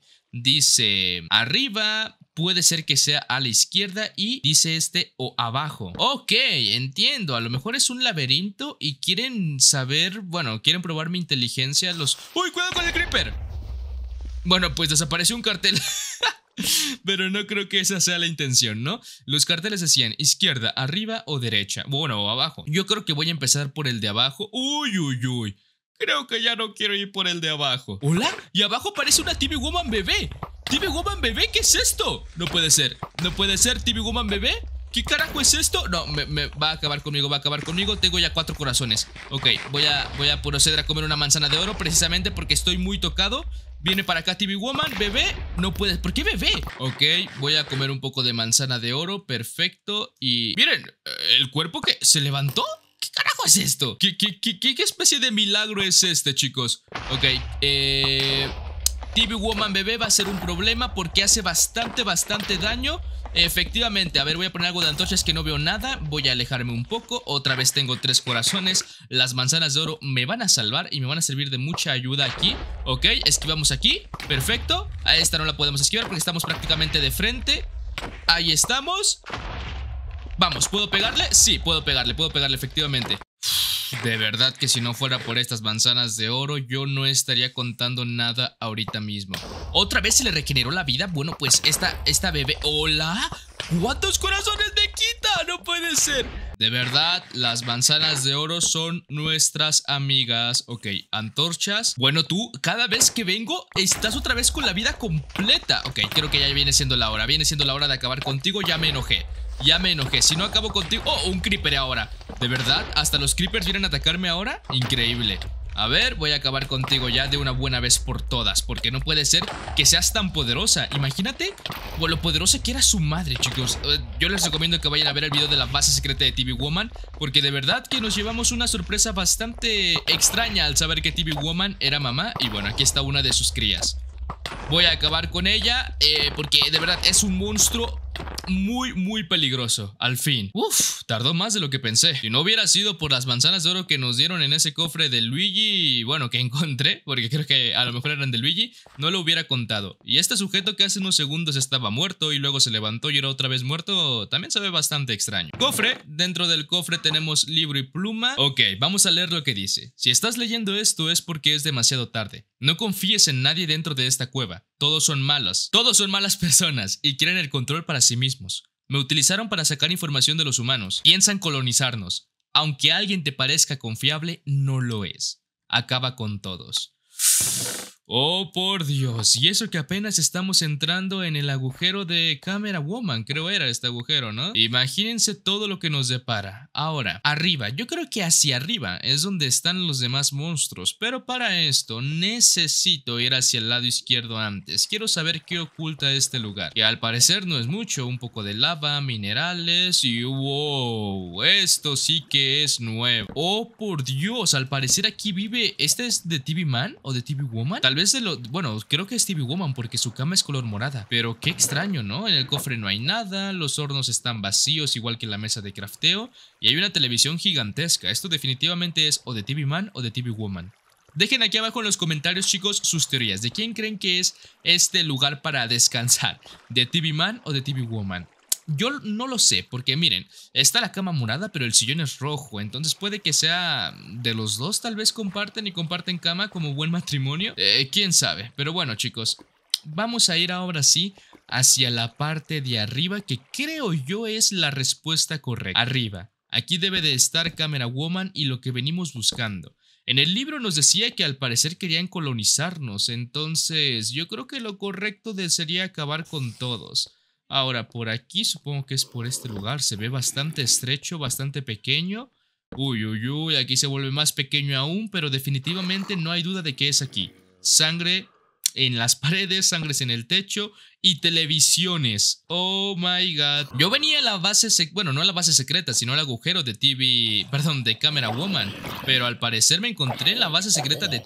Dice arriba, puede ser que sea a la izquierda y dice o abajo. Ok, entiendo. A lo mejor es un laberinto y quieren saber, bueno, quieren probar mi inteligencia. ¡Uy, cuidado con el creeper! Bueno, pues desapareció un cartel. Pero no creo que esa sea la intención, ¿no? Los carteles decían izquierda, arriba o derecha. Bueno, o abajo. Yo creo que voy a empezar por el de abajo. Uy, uy, uy. Creo que ya no quiero ir por el de abajo. ¿Hola? Y abajo parece una TV Woman bebé. ¿TV Woman bebé? ¿Qué es esto? No puede ser. No puede ser TV Woman bebé. ¿Qué carajo es esto? No, me va a acabar conmigo, va a acabar conmigo. Tengo ya 4 corazones. Ok, voy a proceder a comer una manzana de oro precisamente porque estoy muy tocado. Viene para acá TV Woman, bebé. No puedes, ¿por qué bebé? Ok, voy a comer un poco de manzana de oro, perfecto. Y miren, el cuerpo que se levantó. ¿Qué carajo es esto? ¿Qué especie de milagro es este, chicos? Ok, TV Woman bebé va a ser un problema porque hace bastante daño. Efectivamente, a ver, voy a poner algo de antorchas que no veo nada. Voy a alejarme un poco. Otra vez tengo 3 corazones. Las manzanas de oro me van a salvar y me van a servir de mucha ayuda aquí. Ok, esquivamos aquí, perfecto. A esta no la podemos esquivar porque estamos prácticamente de frente. Ahí estamos. Vamos, ¿puedo pegarle? Sí, puedo pegarle efectivamente. De verdad que si no fuera por estas manzanas de oro, yo no estaría contando nada ahorita mismo. ¿Otra vez se le regeneró la vida? Bueno, pues esta bebé... ¿Hola? ¿Cuántos corazones me quita? No puede ser. De verdad, las manzanas de oro son nuestras amigas. Ok, antorchas. Bueno, tú, cada vez que vengo, estás otra vez con la vida completa. Ok, creo que ya viene siendo la hora. Viene siendo la hora de acabar contigo. Ya me enojé. Ya me enojé, si no acabo contigo... ¡Oh, un creeper ahora! ¿De verdad? ¿Hasta los creepers vienen a atacarme ahora? Increíble. A ver, voy a acabar contigo ya de una buena vez por todas. Porque no puede ser que seas tan poderosa. Imagínate lo poderosa que era su madre, chicos. Yo les recomiendo que vayan a ver el video de la base secreta de TV Woman. Porque de verdad que nos llevamos una sorpresa bastante extraña al saber que TV Woman era mamá. Y bueno, aquí está una de sus crías. Voy a acabar con ella porque de verdad es un monstruo muy peligroso. Al fin. Uf, tardó más de lo que pensé. Si no hubiera sido por las manzanas de oro que nos dieron en ese cofre de Luigi, bueno, que encontré, porque creo que a lo mejor eran de Luigi, no lo hubiera contado. Y este sujeto que hace unos segundos estaba muerto y luego se levantó y era otra vez muerto, también se ve bastante extraño. Cofre, dentro del cofre tenemos libro y pluma. Ok, vamos a leer lo que dice. Si estás leyendo esto es porque es demasiado tarde. No confíes en nadie dentro de esta cueva. Todos son malos personas y quieren el control para sí mismos. Me utilizaron para sacar información de los humanos. Piensan colonizarnos. Aunque alguien te parezca confiable, no lo es. Acaba con todos. Oh, por Dios. Y eso que apenas estamos entrando en el agujero de Camera Woman. Creo era este agujero, ¿no? Imagínense todo lo que nos depara. Ahora, arriba. Yo creo que hacia arriba es donde están los demás monstruos. Pero para esto necesito ir hacia el lado izquierdo antes. Quiero saber qué oculta este lugar. Que al parecer no es mucho. Un poco de lava, minerales y... ¡wow! Esto sí que es nuevo. Oh, por Dios. Al parecer aquí vive... ¿Este es de TV Man o de TV Woman? Tal vez bueno, creo que es TV Woman porque su cama es color morada. Pero qué extraño, ¿no? En el cofre no hay nada, los hornos están vacíos igual que la mesa de crafteo y hay una televisión gigantesca. Esto definitivamente es o de TV Man o de TV Woman. Dejen aquí abajo en los comentarios, chicos, sus teorías. ¿De quién creen que es este lugar para descansar? ¿De TV Man o de TV Woman? Yo no lo sé, porque miren, está la cama morada, pero el sillón es rojo, entonces puede que sea de los dos, tal vez comparten cama como buen matrimonio. Quién sabe, pero bueno, chicos, vamos a ir ahora sí hacia la parte de arriba, que creo yo es la respuesta correcta. Arriba, aquí debe de estar Camera Woman y lo que venimos buscando. En el libro nos decía que al parecer querían colonizarnos, entonces yo creo que lo correcto sería acabar con todos. Ahora, por aquí supongo que es por este lugar. Se ve bastante estrecho, bastante pequeño. Uy, uy, uy, aquí se vuelve más pequeño aún, pero definitivamente no hay duda de que es aquí. Sangre en las paredes, sangres en el techo y televisiones. Oh my god. Yo venía a la base, bueno, no a la base secreta, sino al agujero de de Camera Woman. Pero al parecer me encontré en la base secreta de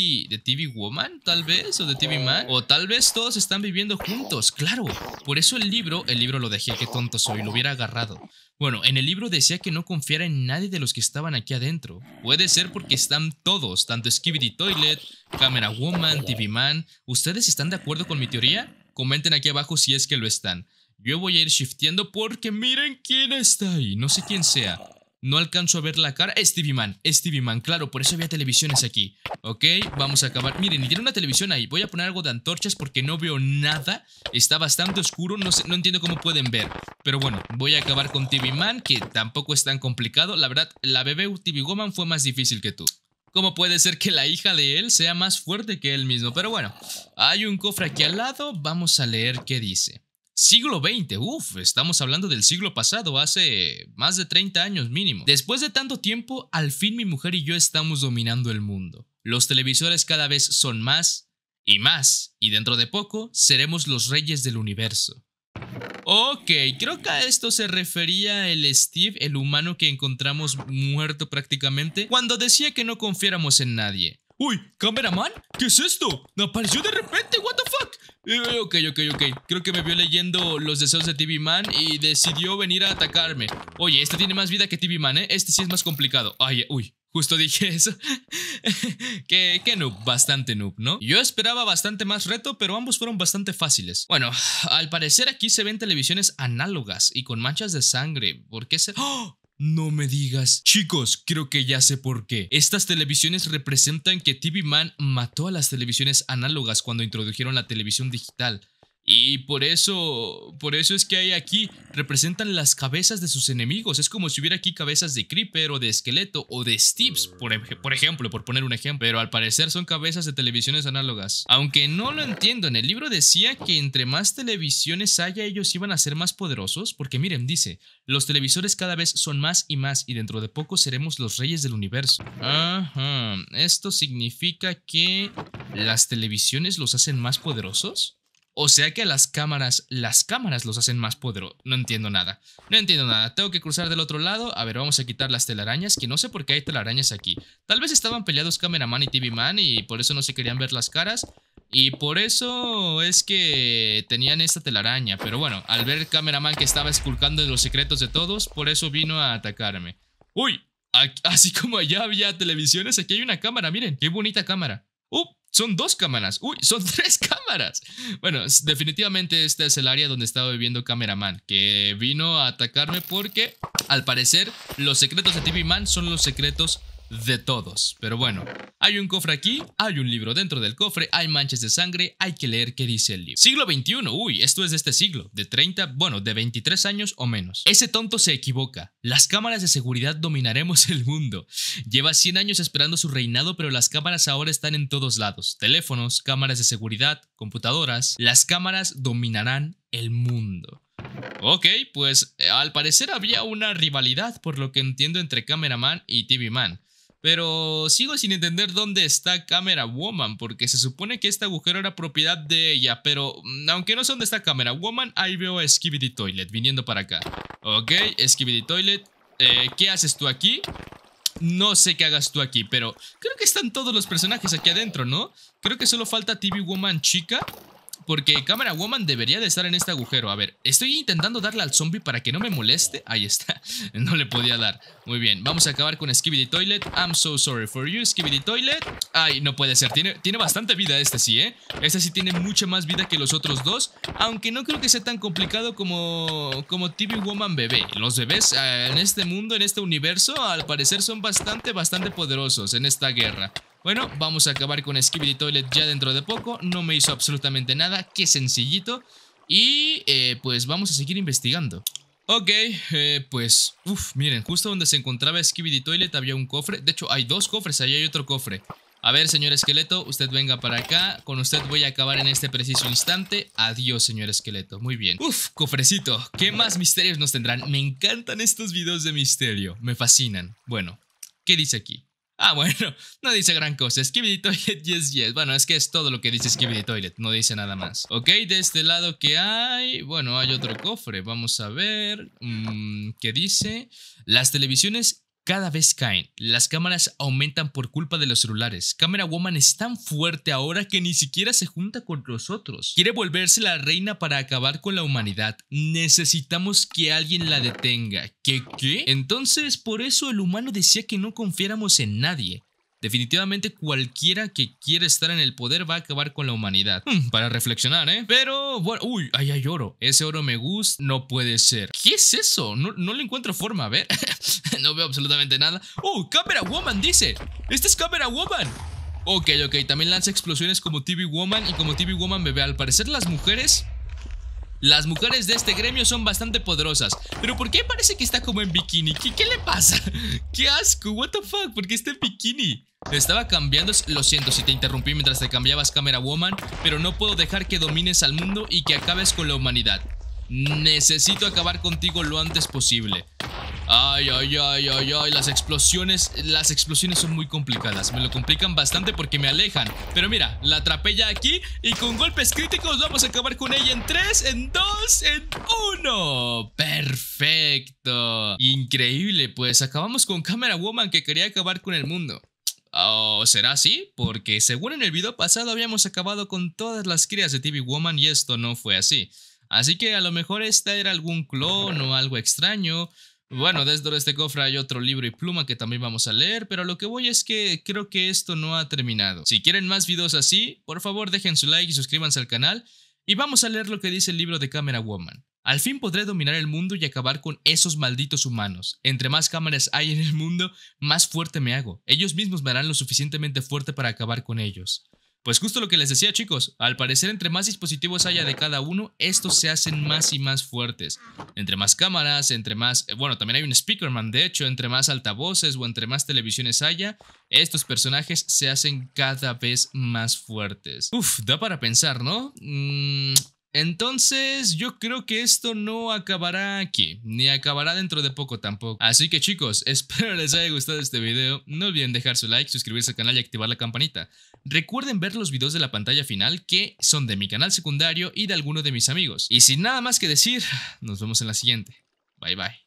TV Woman, tal vez, o de TV Man. O tal vez todos están viviendo juntos, claro. Por eso el libro lo dejé, qué tonto soy, lo hubiera agarrado. Bueno, en el libro decía que no confiara en nadie de los que estaban aquí adentro. Puede ser porque están todos, tanto Skibidi Toilet, Camera Woman, TV Man. ¿Ustedes están de acuerdo con mi teoría? Comenten aquí abajo si es que lo están. Yo voy a ir shifteando porque miren quién está ahí. No sé quién sea. No alcanzo a ver la cara. Es TV Man, claro, por eso había televisiones aquí. Ok, vamos a acabar. Miren, ni tiene una televisión ahí. Voy a poner algo de antorchas porque no veo nada. Está bastante oscuro, no sé, no entiendo cómo pueden ver. Pero bueno, voy a acabar con TV Man, que tampoco es tan complicado. La verdad, la bebé TV Woman fue más difícil que tú. ¿Cómo puede ser que la hija de él sea más fuerte que él mismo? Pero bueno, hay un cofre aquí al lado. Vamos a leer qué dice. Siglo XX, estamos hablando del siglo pasado, hace más de 30 años mínimo. Después de tanto tiempo, al fin mi mujer y yo estamos dominando el mundo. Los televisores cada vez son más, y dentro de poco seremos los reyes del universo. Ok, creo que a esto se refería el Steve, el humano que encontramos muerto prácticamente, cuando decía que no confiáramos en nadie. ¡Uy! ¿Cameraman? ¿Qué es esto? ¿Apareció de repente? ¿What the fuck? Ok. Creo que me vio leyendo los deseos de TV Man y decidió venir a atacarme. Oye, este tiene más vida que TV Man, ¿eh? Este sí es más complicado. Ay, uy. Justo dije eso. Qué noob, bastante noob, ¿no? Yo esperaba bastante más reto, pero ambos fueron bastante fáciles. Bueno, al parecer aquí se ven televisiones análogas y con manchas de sangre. ¿Por qué se...? ¡Oh! No me digas. Chicos, creo que ya sé por qué. Estas televisiones representan que TV Man mató a las televisiones análogas cuando introdujeron la televisión digital. Y por eso es que hay aquí, representan las cabezas de sus enemigos. Es como si hubiera aquí cabezas de Creeper o de Esqueleto o de Steves, por ejemplo, por poner un ejemplo. Pero al parecer son cabezas de televisiones análogas. Aunque no lo entiendo, en el libro decía que entre más televisiones haya, ellos iban a ser más poderosos. Porque miren, dice, los televisores cada vez son más y dentro de poco seremos los reyes del universo. Ajá, ¿esto significa que las televisiones los hacen más poderosos? O sea que las cámaras los hacen más poderosos. No entiendo nada. Tengo que cruzar del otro lado. A ver, vamos a quitar las telarañas, que no sé por qué hay telarañas aquí. Tal vez estaban peleados Cameraman y TV Man y por eso no se querían ver las caras. Y por eso es que tenían esta telaraña. Pero bueno, al ver Cameraman que estaba esculcando los secretos de todos, por eso vino a atacarme. ¡Uy! Así como allá había televisiones, aquí hay una cámara. Miren, qué bonita cámara. Son 2 cámaras. ¡Uy! Son 3 cámaras. Bueno, definitivamente este es el área donde estaba viviendo Cameraman, que vino a atacarme porque, al parecer, los secretos de TV Man son los secretos de todos. Pero bueno, hay un cofre aquí, hay un libro dentro del cofre, hay manchas de sangre, hay que leer qué dice el libro. Siglo XXI, esto es de este siglo, de 23 años o menos. Ese tonto se equivoca, las cámaras de seguridad dominaremos el mundo. Lleva 100 años esperando su reinado, pero las cámaras ahora están en todos lados. Teléfonos, cámaras de seguridad, computadoras, las cámaras dominarán el mundo. Ok, pues al parecer había una rivalidad, por lo que entiendo, entre Cameraman y TV Man. Pero sigo sin entender dónde está Camera Woman, porque se supone que este agujero era propiedad de ella, pero aunque no sé dónde está Camera Woman, ahí veo a Skibidi Toilet viniendo para acá. Ok, Skibidi Toilet, ¿qué haces tú aquí? No sé qué hagas tú aquí, pero creo que están todos los personajes aquí adentro, ¿no? Creo que solo falta TV Woman chica, porque Camera Woman debería de estar en este agujero. A ver, estoy intentando darle al zombie para que no me moleste. Ahí está, no le podía dar. Muy bien, vamos a acabar con Skibidi Toilet. I'm so sorry for you, Skibidi Toilet. Ay, no puede ser, tiene bastante vida este sí, ¿eh? Este sí tiene mucha más vida que los otros dos, aunque no creo que sea tan complicado como TV Woman bebé. Los bebés en este mundo, en este universo, al parecer son bastante poderosos en esta guerra. Bueno, vamos a acabar con Skibidi Toilet ya dentro de poco. No me hizo absolutamente nada, qué sencillito. Y pues vamos a seguir investigando. Ok, pues, miren, justo donde se encontraba Skibidi Toilet había un cofre. De hecho, hay 2 cofres, ahí hay otro cofre. A ver, señor esqueleto, usted venga para acá. Con usted voy a acabar en este preciso instante. Adiós, señor esqueleto, muy bien. Cofrecito, ¿qué más misterios nos tendrán? Me encantan estos videos de misterio, me fascinan. Bueno, ¿qué dice aquí? Ah, bueno, no dice gran cosa. Skibidi Toilet, yes. Bueno, es que es todo lo que dice Skibidi Toilet, no dice nada más. Ok, de este lado, ¿qué hay? Bueno, hay otro cofre, vamos a ver. ¿Qué dice? Las televisiones cada vez caen. Las cámaras aumentan por culpa de los celulares. Camera Woman es tan fuerte ahora que ni siquiera se junta con los otros. Quiere volverse la reina para acabar con la humanidad. Necesitamos que alguien la detenga. ¿Qué? Entonces, por eso el humano decía que no confiáramos en nadie. Definitivamente cualquiera que quiera estar en el poder va a acabar con la humanidad. Para reflexionar, ¿eh? Pero, bueno, uy, ahí hay oro. Ese oro me gusta. No puede ser. ¿Qué es eso? No le encuentro forma, a ver. No veo absolutamente nada. Camera Woman dice. Esta es Camera Woman. Ok, también lanza explosiones como TV Woman y como TV Woman bebé. Al parecer las mujeres de este gremio son bastante poderosas. Pero ¿por qué parece que está como en bikini? ¿Qué le pasa? ¡Qué asco! ¿What the fuck? ¿Por qué está en bikini? Te estaba cambiando. Lo siento si te interrumpí mientras te cambiabas, Camera Woman, pero no puedo dejar que domines al mundo y que acabes con la humanidad. Necesito acabar contigo lo antes posible. Ay, las explosiones son muy complicadas. Me lo complican bastante porque me alejan. Pero mira, la atrapé ya aquí y con golpes críticos vamos a acabar con ella en 3, en 2, en 1. Perfecto. Increíble, pues acabamos con Camera Woman que quería acabar con el mundo. ¿O será así? Porque según en el video pasado habíamos acabado con todas las crías de TV Woman y esto no fue así. Así que a lo mejor esta era algún clon o algo extraño. Bueno, dentro de este cofre hay otro libro y pluma que también vamos a leer, pero lo que voy es que creo que esto no ha terminado. Si quieren más videos así, por favor dejen su like y suscríbanse al canal y vamos a leer lo que dice el libro de Camera Woman. Al fin podré dominar el mundo y acabar con esos malditos humanos. Entre más cámaras hay en el mundo, más fuerte me hago. Ellos mismos me harán lo suficientemente fuerte para acabar con ellos. Pues justo lo que les decía, chicos, al parecer entre más dispositivos haya de cada uno, estos se hacen más y más fuertes. Entre más cámaras, entre más... Bueno, también hay un speakerman, de hecho, entre más altavoces o entre más televisiones haya, estos personajes se hacen cada vez más fuertes. Da para pensar, ¿no? Entonces yo creo que esto no acabará aquí, ni acabará dentro de poco tampoco. Así que chicos, espero les haya gustado este video. No olviden dejar su like, suscribirse al canal y activar la campanita. Recuerden ver los videos de la pantalla final que son de mi canal secundario y de alguno de mis amigos. Y sin nada más que decir, nos vemos en la siguiente. Bye bye.